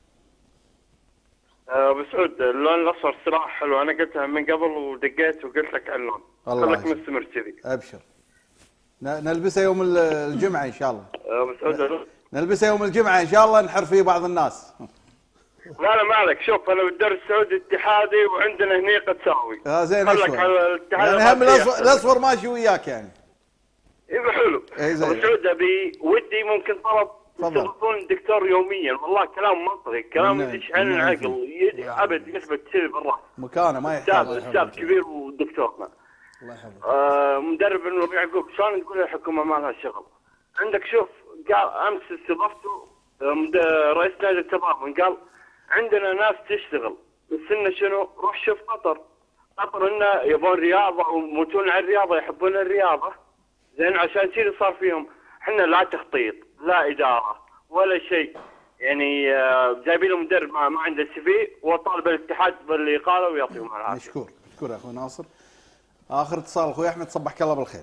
ابو سعود اللون الاصفر صراحه حلو، انا قلتها من قبل ودقيت وقلت لك على اللون. خليك مستمر كذي. ابشر. نلبسه يوم الجمعه ان شاء الله. ابو سعود نلبسه يوم الجمعه ان شاء الله نحر فيه بعض الناس. لا لا ما عليك، شوف انا بالدوري السعودي اتحادي وعندنا هني قدساوي. اه زين خلك على الاتحاد. يعني هم الاصفر الاصفر ماشي وياك يعني. يبقى حلو. اي زين. ابو سعود ابي ودي ممكن طلب يستضيفون الدكتور يوميا، والله كلام منطقي، كلام يشحن العقل، ابد يثبت كذي بالراس. مكانه ما يحتاج. استاذ استاذ كبير ودكتورنا. الله يحفظك. آه مدرب ربيع يعقوب، شلون تقول الحكومه ما لها شغل؟ عندك شوف قال امس استضفته رئيس نادي التضامن، قال عندنا ناس تشتغل، بس انه شنو؟ روح شوف قطر، خاطر انه يبون رياضه وموتون على الرياضه، يحبون الرياضه زين، عشان كذي صار فيهم. احنا لا تخطيط لا اداره ولا شيء، يعني جايبين له مدرب ما, ما عنده سي في، وطالب الاتحاد باللي قالوا ويعطيهم العافيه. مشكور مشكور يا اخوي ناصر. اخر اتصال اخوي احمد، صبحك الله بالخير.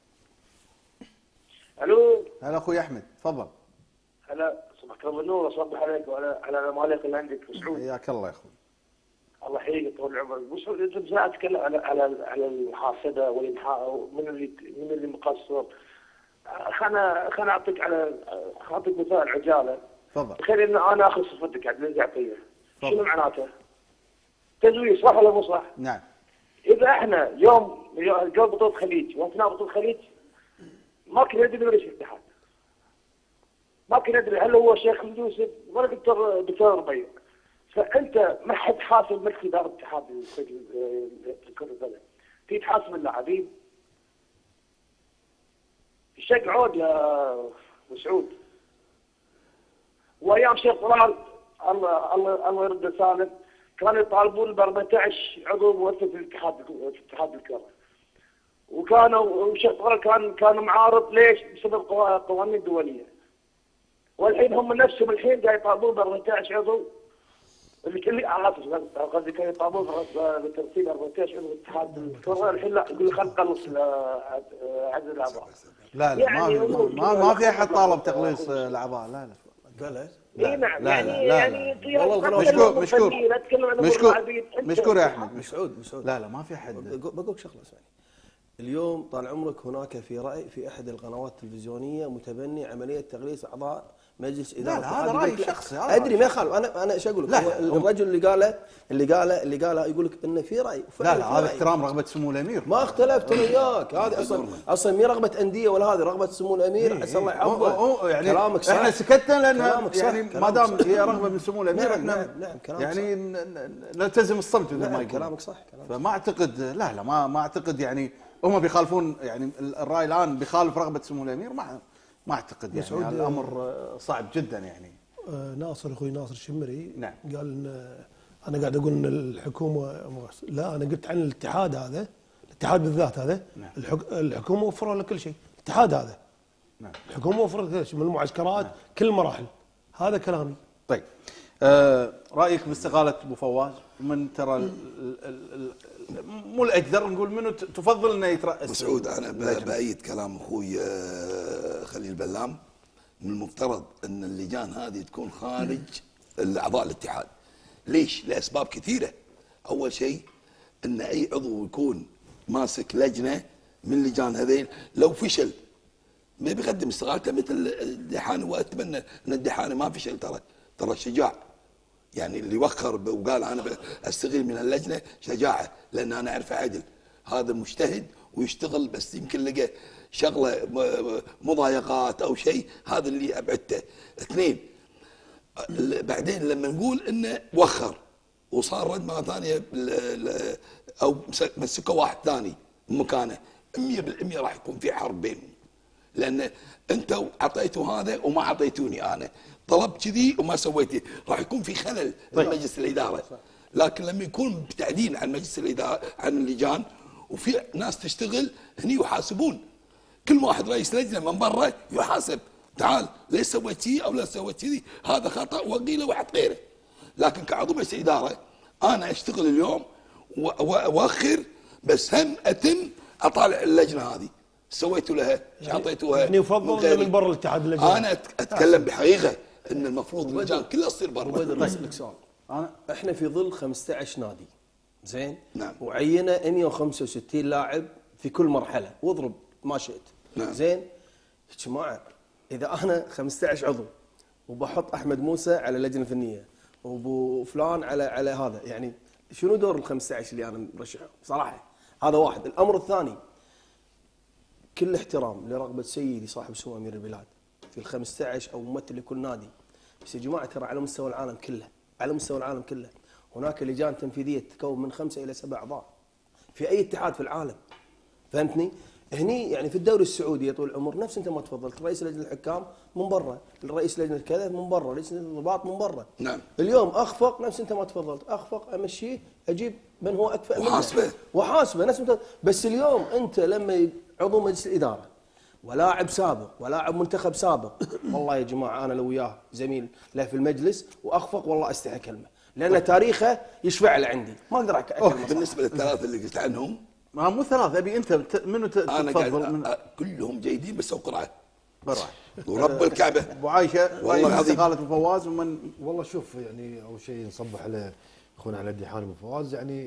الو. هلا اخوي احمد تفضل. هلا صبحك الله بالنور، اصبح عليك وعلى على العمالقه اللي عندك في سعود. حياك الله يا اخوي. الله يحييك طول عمرك. بس انت اتكلم على على على الحاسده والانحاء، من اللي من اللي مقصر. خلنا خلنا اعطيك على اعطيك مثال عجاله. تفضل. تخيل ان انا اخذ صفتك عبد العزيز عطيه. شنو معناته؟ تزوير، صح ولا مو صح؟ نعم. اذا احنا يوم جو بطوله خليج واثناء بطوله خليج ما كنا ندري ولا شيء الاتحاد. ما كنا ندري هل هو شيخ يوسف ولا دكتور دكتور ربيع. فانت ما حد حاسب مثل اداره الاتحاد كره القدم. في تحاسب اللاعبين. الشق عود يا مسعود. وايام شيخ طلال الله الله الله يرده سالم كانوا يطالبون ب أربعة عشر عضو مؤسس في الاتحاد في اتحاد الكره. وكانوا شيخ طلال كان كان معارض ليش؟ بسبب قوانين دوليه. والحين هم نفسهم الحين قاعد يطالبون ب أربعة عشر عضو، اللي كل اسف قصدي كانوا يطالبون بترتيب أربعة عشر عضو الاتحاد الكره، الحين لا يقول خل نقلص عدد الاعضاء. لا لا يعني ما ما, ما في احد طالب تقليص الاعضاء. لا لا قالت؟ اي نعم. لا يعني لا يعني لا والله مشكور مشكور مشكور مشكور يا احمد. مسعود مسعود لا لا ما في حد. بقولك شغله ثانيه. اليوم طال عمرك هناك في راي في احد القنوات التلفزيونيه متبني عمليه تغليص اعضاء مجلس اداره. لا لا هذا راي شخصي. ادري ما يخالف. انا انا ايش اقول لك؟ الرجل اللي قاله اللي قاله اللي قاله يقول لك انه في راي. لا لا هذا احترام رغبه سمو الامير. ما اختلفت انا وياك. هذه اصلا اصلا مي رغبه انديه ولا هذه رغبه سمو الامير. عسى الله يعوضه. يعني كلامك صح. احنا سكتنا لان يعني ما دام هي رغبه من سمو الامير احنا نعم نعم كلامك يعني نلتزم الصمت مثل ما يقول. كلامك صح. فما اعتقد لا لا ما ما اعتقد يعني هم بيخالفون يعني الراي الان بيخالف رغبه سمو الامير. ما ما اعتقد يعني الامر صعب جدا يعني. آه ناصر اخوي ناصر الشمري نعم. قال ان انا قاعد اقول ان الحكومه لا، انا قلت عن الاتحاد هذا، الاتحاد بالذات هذا. نعم. الحكومه وفروا له كل شيء، الاتحاد هذا. نعم. الحكومه وفرت كل شيء من المعسكرات. نعم. كل المراحل. هذا كلامي. طيب آه رايك باستقاله ابو فواز؟ من ترى ال ال ال مو الاجدر نقول منو تفضل انه يترأس؟ مسعود انا بايد كلام اخوي خليل بلام. من المفترض ان اللجان هذه تكون خارج اعضاء الاتحاد. ليش؟ لاسباب كثيره. اول شيء ان اي عضو يكون ماسك لجنه من لجان هذين لو فشل ما بيقدم استقالته مثل الدحاني. واتمنى ان الدحاني ما فشل. ترى ترى شجاع يعني اللي وخر وقال انا استغل من اللجنه شجاعه، لان انا اعرفه عدل. هذا مجتهد ويشتغل، بس يمكن لقى شغله مضايقات او شيء، هذا اللي ابعدته. اثنين بعدين لما نقول انه وخر وصار رد مره ثانيه او مسكوا واحد ثاني مكانه، مية بالمية راح يكون في حرب بينهم. لان انتوا اعطيتوا هذا وما اعطيتوني انا، طلبت كذي وما سويتي، راح يكون في خلل في مجلس الاداره. لكن لما يكون بتعديل عن مجلس الاداره عن اللجان وفي ناس تشتغل هني يحاسبون. كل واحد رئيس لجنه من برا يحاسب، تعال ليش سويت كذي او لا سويت كذي، هذا خطا وقيله واحد غيره. لكن كعضو مجلس اداره انا اشتغل اليوم واوخر، بس هم اتم اطالع اللجنه هذه سويتوا لها ايش اعطيتوها. يعني يفضل من برا الاتحاد اللجنه. انا اتكلم بحقيقه ان المفروض اللجان كلها تصير برا. طيب اسالك سؤال. انا احنا في ظل خمسة عشر نادي زين. نعم. وعينا مئة وخمسة وستين لاعب في كل مرحله واضرب ما شئت. نعم. زين يا جماعه اذا انا خمسة عشر عضو وبحط احمد موسى على اللجنه الفنيه وابو فلان على على هذا، يعني شنو دور ال خمسة عشر اللي انا مرشحهم صراحه؟ هذا واحد. الامر الثاني كل احترام لرغبه سيدي صاحب سمو امير البلاد في ال خمسة عشر او ممثل لكل نادي، بس يا جماعه ترى على مستوى العالم كله على مستوى العالم كله هناك لجان تنفيذيه تتكون من خمسه الى سبع اعضاء في اي اتحاد في العالم. فهمتني؟ هني يعني في الدوري السعودي يا طول العمر نفس انت ما تفضلت، رئيس لجنه الحكام من برا، الرئيس لجنه كذا من برا، رئيس لجنه الضباط من برا. نعم. اليوم اخفق نفس انت ما تفضلت، اخفق امشيه اجيب من هو اكفأ منه وحاسبه وحاسبه نفس انت. بس اليوم انت لما عضو مجلس الاداره ولاعب سابق ولاعب منتخب سابق والله يا جماعه انا لو وياه زميل له في المجلس واخفق والله استحي كلمه، لان تاريخه يشفع له عندي، ما اقدر اكلمه. بالنسبه للثلاثه اللي قلت عنهم ما مو ثلاث، ابي انت منو انا تفضل؟ من... كلهم جيدين بس قرعه قرعه ورب الكعبه. ابو عايشه والله العظيم استقاله ابو فواز ومن والله شوف يعني اول شيء نصبح على اخونا على الديحاني ابو فواز، يعني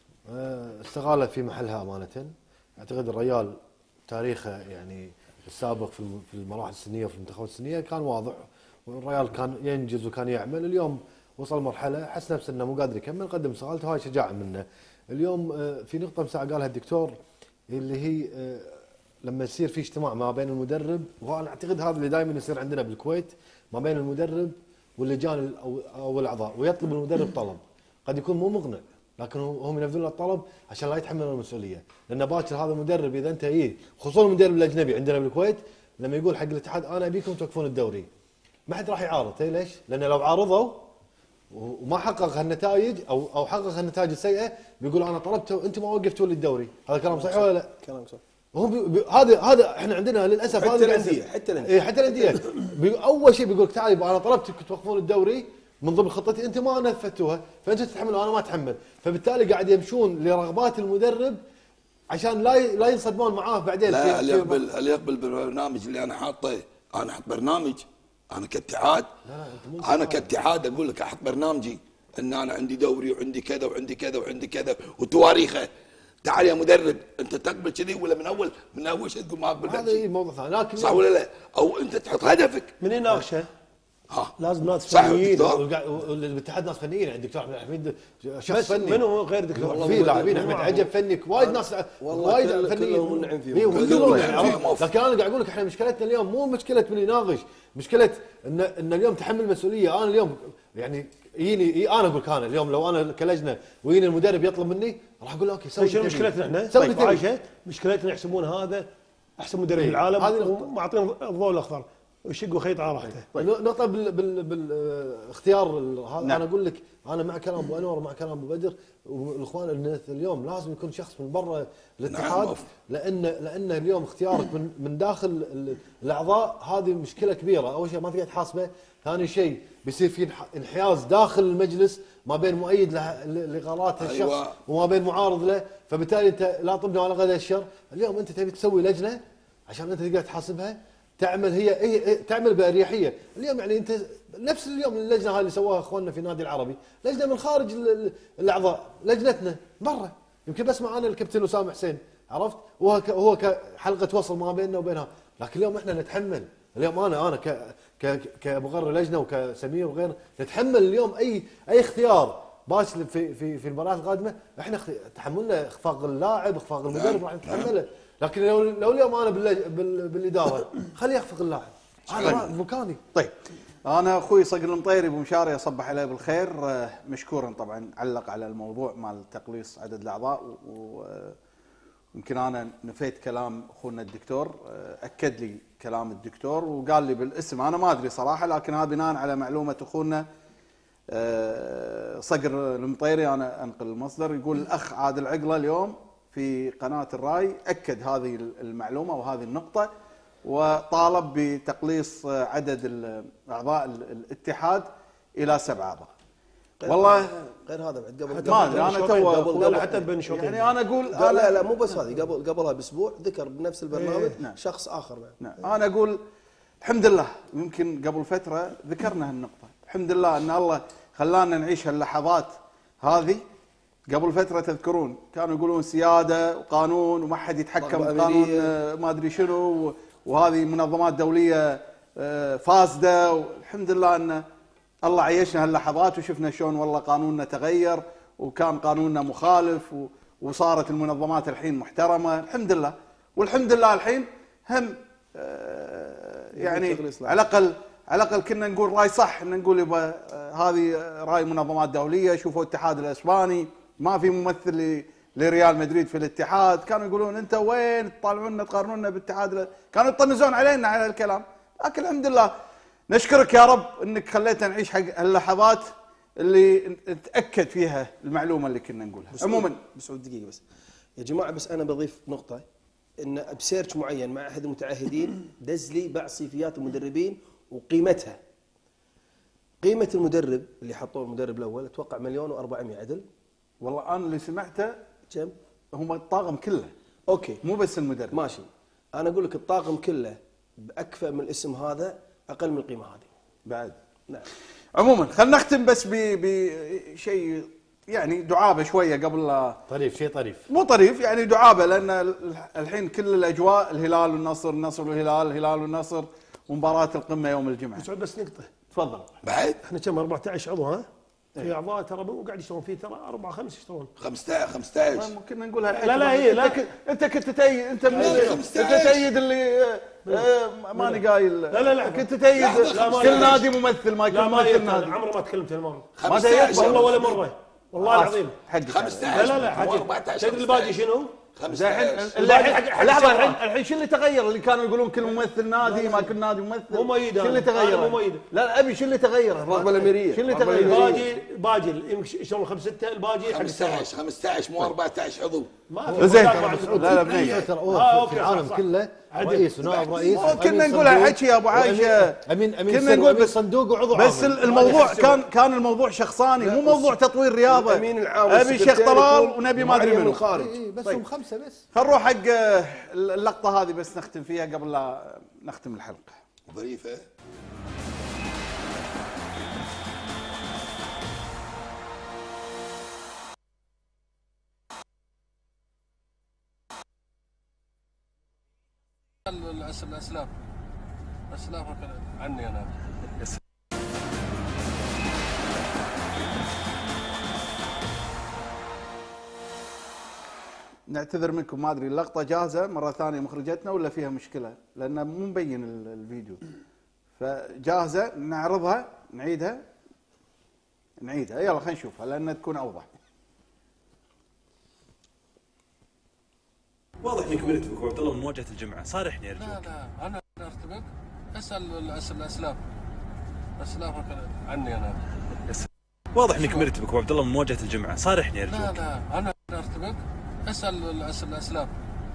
استقاله في محلها امانه. اعتقد الريال تاريخه يعني السابق في في المراحل السنيه وفي المنتخبات السنيه كان واضح، والريال كان ينجز وكان يعمل. اليوم وصل مرحله حس نفسه انه مو قادر يكمل، قدم استقالته، هاي شجاعه منه. اليوم في نقطه مساعه قالها الدكتور اللي هي لما يصير في اجتماع ما بين المدرب، وانا اعتقد هذا اللي دائما يصير عندنا بالكويت ما بين المدرب واللجان او او الاعضاء، ويطلب المدرب طلب قد يكون مو مقنع لكن هم ينفذون له الطلب عشان لا يتحملون المسؤوليه، لان باكر هذا المدرب اذا انت ايه خصوصا المدرب الاجنبي عندنا بالكويت لما يقول حق الاتحاد انا ابيكم توقفون الدوري ما حد راح يعارض. ليش؟ لان لو عارضوا وما حقق هالنتائج او او حقق هالنتائج السيئه بيقول انا طلبت وانتم ما وقفتوا لي الدوري. هذا كلام صحيح ولا لا؟ كلام صح. هم هذا هذا احنا عندنا للاسف حتى الانديه حتى الانديه اي حتى الانديه اول شيء بيقول لك تعال انا طلبتك توقفون الدوري من ضمن خطتي انت ما نفذتوها فانتم تتحملوا وانا ما اتحمل، فبالتالي قاعد يمشون لرغبات المدرب عشان لا لا ينصدمون معاه بعدين. لا اللي يقبل اللي يقبل بالبرنامج اللي انا حاطه، انا احط برنامج انا كاتحاد، انا كاتحاد اقول لك احط برنامجي ان انا عندي دوري وعندي كذا وعندي كذا وعندي كذا وتواريخه. تعال يا مدرب انت تقبل كذي ولا من اول من اول شيء تقول ما اقبل هذا اي موضوع ثاني، لكن صح ولا لا؟ او انت تحط هدفك من يناقشه؟ ها لازم ناس صح فنيين. والاتحاد ناس فنيين يعني الدكتور احمد الحميد شخص فني. منو غير دكتور؟ في لاعبين احمد عجب فني وايد ناس وايد فنيين كلهم منعم فيهم. كلهم لكن انا قاعد اقول لك احنا مشكلتنا اليوم مو مشكله من يناقش، مشكله ان ان اليوم تحمل مسؤوليه. انا اليوم يعني يجيني انا اقول لك انا اليوم لو انا كلجنه ويجيني المدرب يطلب مني راح اقول له اوكي سوي شنو مشكلتنا احنا؟ سوي طيب عايشه مشكلتنا يحسبون هذا احسن مدرب في العالم ومعطين الضوء الاخضر ويشقوا خيط على راحته. طيب نقطه بال بال بالاختيار هذا. نعم. انا اقول لك انا مع كلام ابو انور ومع كلام ابو بدر والاخوان ان اليوم لازم يكون شخص من برا الاتحاد. نعم. لان لان اليوم اختيارك من من داخل الاعضاء هذه مشكله كبيره. اول شيء ما تقدر تحاسبه، ثاني شيء بيصير في انحياز داخل المجلس ما بين مؤيد لغلات الشخص أيوة. وما بين معارض له، فبالتالي انت لا طبنا ولا غدا الشر. اليوم انت تبي تسوي لجنه عشان انت تقدر تحاسبها تعمل هي, هي تعمل باريحيه. اليوم يعني انت نفس اليوم اللجنه هاي اللي سواها اخواننا في النادي العربي، لجنه من خارج الاعضاء، لجنتنا برا يمكن بسمع انا الكابتن اسامه حسين عرفت، وهو هو كحلقه وصل ما بيننا وبينها، لكن اليوم احنا نتحمل. اليوم انا انا ك كمقرر لجنه وكسمير وغيره نتحمل اليوم اي اي اختيار باش في في في المباريات القادمه. احنا تحملنا اخفاق اللاعب اخفاق المدرب راح نتحمله، لكن لو لو اليوم انا بال بالاداره خليه يخفق اللاعب انا مكاني. طيب انا اخوي صقر المطيري ابو مشاري اصبح عليه بالخير مشكورا طبعا، علق على الموضوع مال تقليص عدد الاعضاء، ويمكن انا نفيت كلام اخونا الدكتور، اكد لي كلام الدكتور وقال لي بالاسم، انا ما ادري صراحه لكن هذا بناء على معلومه اخونا صقر المطيري، انا انقل المصدر. يقول الاخ عادل عقله اليوم في قناه الراي اكد هذه المعلومه وهذه النقطه، وطالب بتقليص عدد اعضاء الاتحاد الى سبعه اعضاء. والله غير هذا بعد قبل ما ادري انا تو قبل حتى بين شوطين يعني انا اقول لا لا, لا مو بس هذه قبل قبلها باسبوع ذكر بنفس البرنامج إيه. نعم. شخص اخر بعد. نعم. انا اقول الحمد لله، يمكن قبل فتره ذكرنا هالنقطه، الحمد لله ان الله خلانا نعيش هاللحظات هذه. قبل فتره تذكرون كانوا يقولون سياده وقانون وما حد يتحكم بقانون ما ادري شنو، وهذه منظمات دوليه فاسده، والحمد لله ان الله عيشنا هاللحظات وشفنا شلون والله قانوننا تغير وكان قانوننا مخالف، وصارت المنظمات الحين محترمه الحمد لله. والحمد لله الحين هم يعني على الاقل على الاقل كنا نقول راي صح، ان نقول يبا هذه راي منظمات دوليه، شوفوا الاتحاد الاسباني ما في ممثل لريال مدريد في الاتحاد، كانوا يقولون انت وين تطالعونا تقارنونا بالاتحاد، كانوا يطنزون علينا على الكلام. لكن الحمد لله نشكرك يا رب انك خليتنا نعيش حق اللحظات اللي نتاكد فيها المعلومه اللي كنا نقولها. عموما بسعود دقيقه بس يا جماعه، بس انا بضيف نقطه، ان بسيرش معين مع احد المتعهدين دز لي بعض صيفيات المدربين وقيمتها. قيمه المدرب اللي حطوه المدرب الاول اتوقع مليون وأربعمية عدل. والله انا اللي سمعته كم؟ هم الطاقم كله. اوكي مو بس المدرب. ماشي. انا اقول لك الطاقم كله باكفأ من الاسم هذا اقل من القيمه هذه. بعد. نعم. عموما خلينا نختم بس بشيء يعني دعابه شويه قبل لا طريف، شيء طريف مو طريف يعني دعابه، لان الحين كل الاجواء الهلال والنصر، النصر والهلال، الهلال والنصر، ومباراه القمه يوم الجمعه. بس بس نقطه تفضل. بعد احنا كم أربعة عشر عضو ها؟ في اعضاء ترى مو قاعد يشتغلون فيه، ترى أربعة خمسة يشتغلون. خمسة عشر خمسة عشر ممكن نقولها. لا لا هي لا انت كنت تأيد، انت من انت تأيد اللي ماني قايل. لا لا لا كنت تأيد كل نادي ممثل ما يكون ممثل نادي. عمري ما تكلمت هالمره. ما تأيد والله ولا مره، والله العظيم. خمسة عشر لا لا لا حاجه. تدري الباقي شنو؟ لحظه الحين الحين شو اللي تغير؟ اللي كانوا يقولون كل ممثل نادي ما كل نادي ممثل. مو مؤيد. شو اللي تغير؟ مو مؤيد. لا ابي شو اللي تغير؟ الرغبه الاميريه. شو اللي تغير؟ الباقي باقي يشتغلون خمسة ستة، الباقي خمسة عشر خمسة عشر مو أربعة عشر عضو. ما زين. لا لا بنيه في العالم كله رئيس ونائب رئيس. كنا نقولها حكي يا ابو عايشه. امين امين كنا نقول بس صندوق وعضو بس الموضوع كان كان الموضوع شخصاني، مو موضوع تطوير رياضه. ابي شيخ طلال ونبي ما ادري من منو. الخارج. بس هم خمسه بس. خل نروح حق اللقطه هذه بس نختم فيها قبل لا نختم الحلقه. ظريفه. الاسلاف اسلاف عني انا. نعتذر منكم، ما ادري اللقطه جاهزه مره ثانيه مخرجتنا ولا فيها مشكله، لان مو مبين الفيديو. فجاهزه نعرضها نعيدها نعيدها يلا خلينا نشوفها لان تكون اوضح. واضح انك مرت بك عبد الله من مواجهه الجمعه، صارحني ارجوك. لا لا انا ارتبك. اسال الاسلاف اسلاف عني انا. واضح انك مرت بك عبد الله من مواجهه الجمعه، صارحني ارجوك. لا لا انا ارتبك. اسال الاسلاف.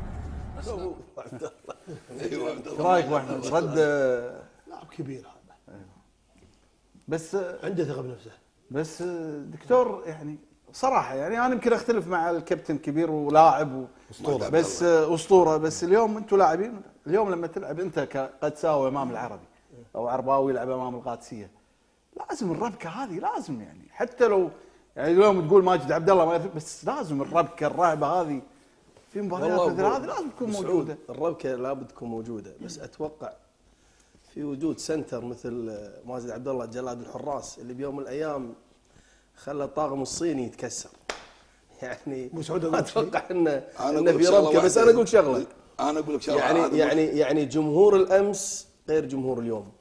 ايوه ايش رايك ابو احمد؟ رد لاعب كبير هذا. بس عنده ثقه بنفسه. بس دكتور يعني صراحه يعني انا يمكن اختلف مع الكابتن كبير ولاعب اسطوره، بس اسطوره. بس اليوم انتم لاعبين، اليوم لما تلعب انت كقدساوي امام العربي او عرباوي يلعب امام القادسيه، لازم الربكه هذه لازم يعني حتى لو يعني اليوم تقول ماجد عبد الله ما يفرق، بس لازم الربكه الرهبه هذه في مباريات مثل هذه لازم تكون موجوده. الربكه لابد تكون موجوده، بس اتوقع في وجود سنتر مثل ماجد عبد الله جلاد الحراس اللي بيوم من الايام خلى الطاقم الصيني يتكسر. يعني ما اتوقع انه انه في ربكه. بس انا اقول شغله انا اقول لك شغله يعني يعني يعني جمهور الامس غير جمهور اليوم.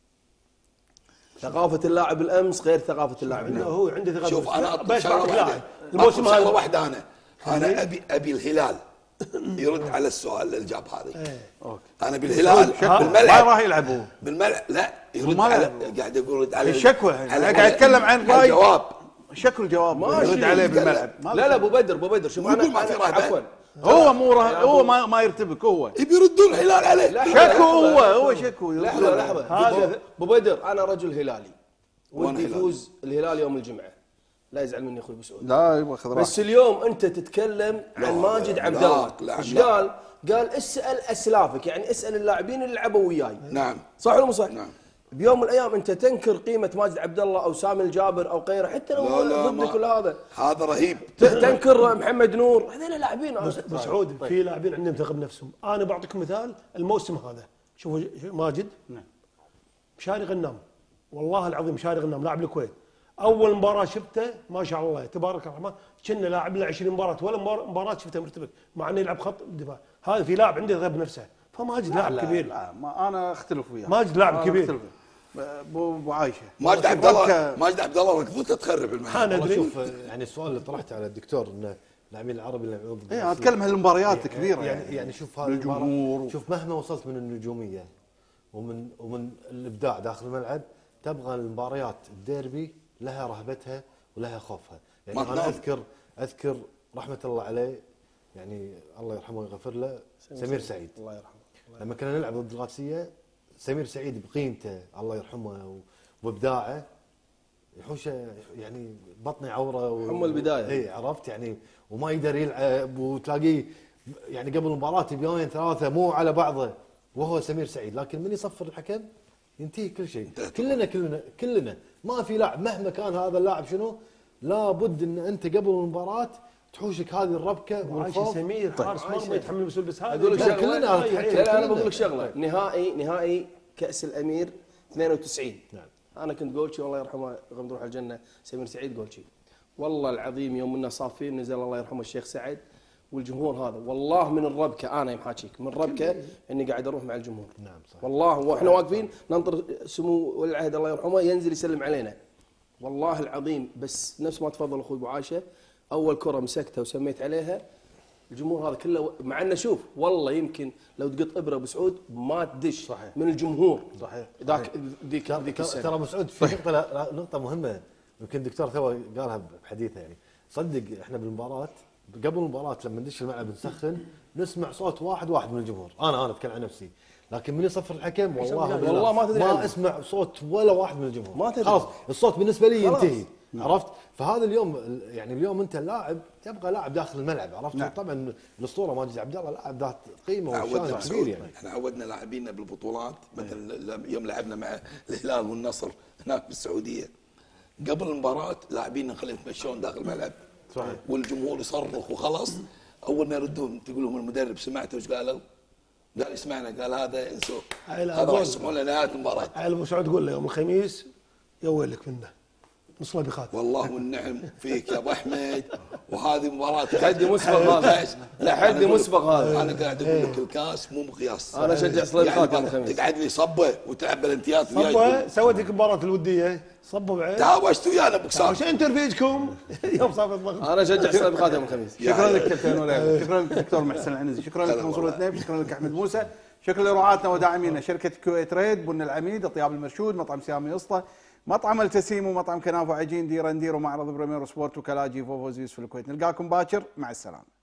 ثقافه اللاعب الامس غير ثقافه اللاعب اليوم. هو عنده ثقافه. شوف انا اطلب شغله واحده، الموسم هذا واحده انا انا ابي ابي الهلال يرد على السؤال الاجاب هذه. انا بالهلال بالملعب ما راح يلعبوا بالملعب. لا يرد على قاعد يقول رد على الشكوى. انا قاعد اتكلم عن راي الجواب. شكل الجواب يرد عليه بالملعب. لا لا ابو بدر ابو بدر شوف انا عفوا هو مو هو ما ما يرتبك، هو يبي يردون الهلال عليه. شكو هو هو شكو. لحظه لحظه هذا ابو بدر انا رجل هلالي ودي يفوز الهلال يوم الجمعه، لا يزعل مني اخوي بسعود. لا يبغى خذ بس اليوم انت تتكلم عن ماجد عبد الله، ايش قال؟ قال اسال اسلافك، يعني اسال اللاعبين اللي لعبوا وياي. نعم صح ولا مو صح؟ نعم. بيوم من الايام انت تنكر قيمه ماجد عبد الله او سامي الجابر او غيره، حتى لو ضدك ولا هذا هذا رهيب. تنكر محمد نور، هذول لاعبين. مسعود في لاعبين عندهم ثقه بنفسهم. انا بعطيكم مثال الموسم هذا، شوفوا ماجد مشاري غنام، والله العظيم مشاري غنام لاعب الكويت، اول مباراه شفته ما شاء الله تبارك الرحمن كنا لاعب له عشرين مباراه ولا مباراه شفته مرتبك، مع انه يلعب خط دفاع. هذا في لاعب عنده ثقه بنفسه، فماجد لاعب لا كبير. لا ما انا اختلف وياه. ماجد لاعب كبير. ابو ابو عايشه ماجد عبد الله ماجد عبد الله ركضته تخرب الملعب. انا اشوف يعني السؤال اللي طرحته على الدكتور انه اللاعبين العربي اللي يلعبون ضد اي انا اتكلم عن المباريات الكبيره يعني, يعني يعني شوف هذا الجمهور، شوف مهما وصلت من النجوميه ومن ومن الابداع داخل الملعب، تبغى المباريات الديربي لها رهبتها ولها خوفها. يعني انا اذكر اذكر رحمه الله عليه، يعني الله يرحمه ويغفر له، سمير سعيد الله يرحمه. لما كنا نلعب ضد القادسيه، سمير سعيد بقيمته الله يرحمه وابداعه يحوشه، يعني بطني عوره و... حمى البدايه. اي عرفت يعني، وما يقدر يلعب، وتلاقيه يعني قبل المباراه بيومين ثلاثه مو على بعضه وهو سمير سعيد، لكن من يصفر الحكم ينتهي كل شيء. كلنا كلنا كلنا ما في لاعب مهما كان هذا اللاعب شنو، لابد ان انت قبل المباراه تحوشك هذه الربكه والخوف. سمير حارس مرمى يتحمل المسؤوليه، بس هذا اقول لك شغله، كلنا لا انا بقول لك شغله، نهائي نهائي كاس الامير اثنين وتسعين. نعم. انا كنت جولشي والله يرحمه غمد روح الجنه سمير سعيد جولشي. والله العظيم يوم منا صافين نزل الله يرحمه الشيخ سعد والجمهور هذا، والله من الربكه انا محاكيك من الربكه اني قاعد اروح مع الجمهور. نعم صح. والله واحنا واقفين ننطر سمو ولي العهد الله يرحمه ينزل يسلم علينا. والله العظيم بس نفس ما تفضل اخوي ابو عاشه، اول كره مسكتها وسميت عليها الجمهور هذا كله، مع انه شوف والله يمكن لو تقط ابره ابو سعود ما تدش صحيح. من الجمهور صحيح ذاك ذيك ذيك السنه. ترى ابو سعود في نقطه نقطه مهمه، يمكن الدكتور تو قالها بحديثه، يعني صدق احنا بالمباراه قبل المباراه لما ندش الملعب نسخن نسمع صوت واحد واحد من الجمهور، انا انا اتكلم عن نفسي، لكن من يصفر الحكم والله والله ما تدري ما اسمع صوت ولا واحد من الجمهور، ما تدري خلاص الصوت بالنسبه لي ينتهي. عرفت؟ فهذا اليوم يعني اليوم انت لاعب تبغى لاعب داخل الملعب، عرفت؟ نعم. طبعا الاسطوره ماجد عبد الله لاعب ذات قيمه وشان كبير يعني. احنا عودنا لاعبينا بالبطولات، مثلا يوم لعبنا مع الهلال والنصر هناك بالسعوديه، قبل المباراه لاعبينا نخليهم يتمشون داخل الملعب صحيح، والجمهور يصرخ وخلاص. اول ما يردون تقول لهم المدرب سمعته ايش قالوا؟ قال يسمعنا، قال هذا انسوه، هذا راح يسمعون لنا نهايه المباراه. عيل ابو سعود قول له يوم الخميس يا ويلك منه نص له بخات. والله والنعم فيك يا ابو احمد، وهذه مباراه تحدي مسبق هذا، تحدي مسبق هذا. انا قاعد اقول لك الكاس مو مقياس. انا اشجع صليبخات يوم الخميس. تقعد لي صبه وتلعب بلنتيات وياي. صبه سويت لك المباراه الوديه صبوا بعين. تهاوشت ويانا بكسار. وش انت رفيجكم يوم صار الضغط. انا اشجع صليبخات يوم الخميس. شكرا لك كابتن ولاء، شكرا لك دكتور محسن العنزي، شكرا لك منصور الاثنين، شكرا لك احمد موسى، شكرا لرعاتنا وداعمينا شركه كويت تريد، بن العميد، الطياب المرشود، مطعم سيامي اسطى، مطعم التسيم، ومطعم كنافه عجين، ديرا ندير، ومعرض بريمير سبورت، وكلاجي فوفوزيوس في الكويت. نلقاكم باكر، مع السلامه.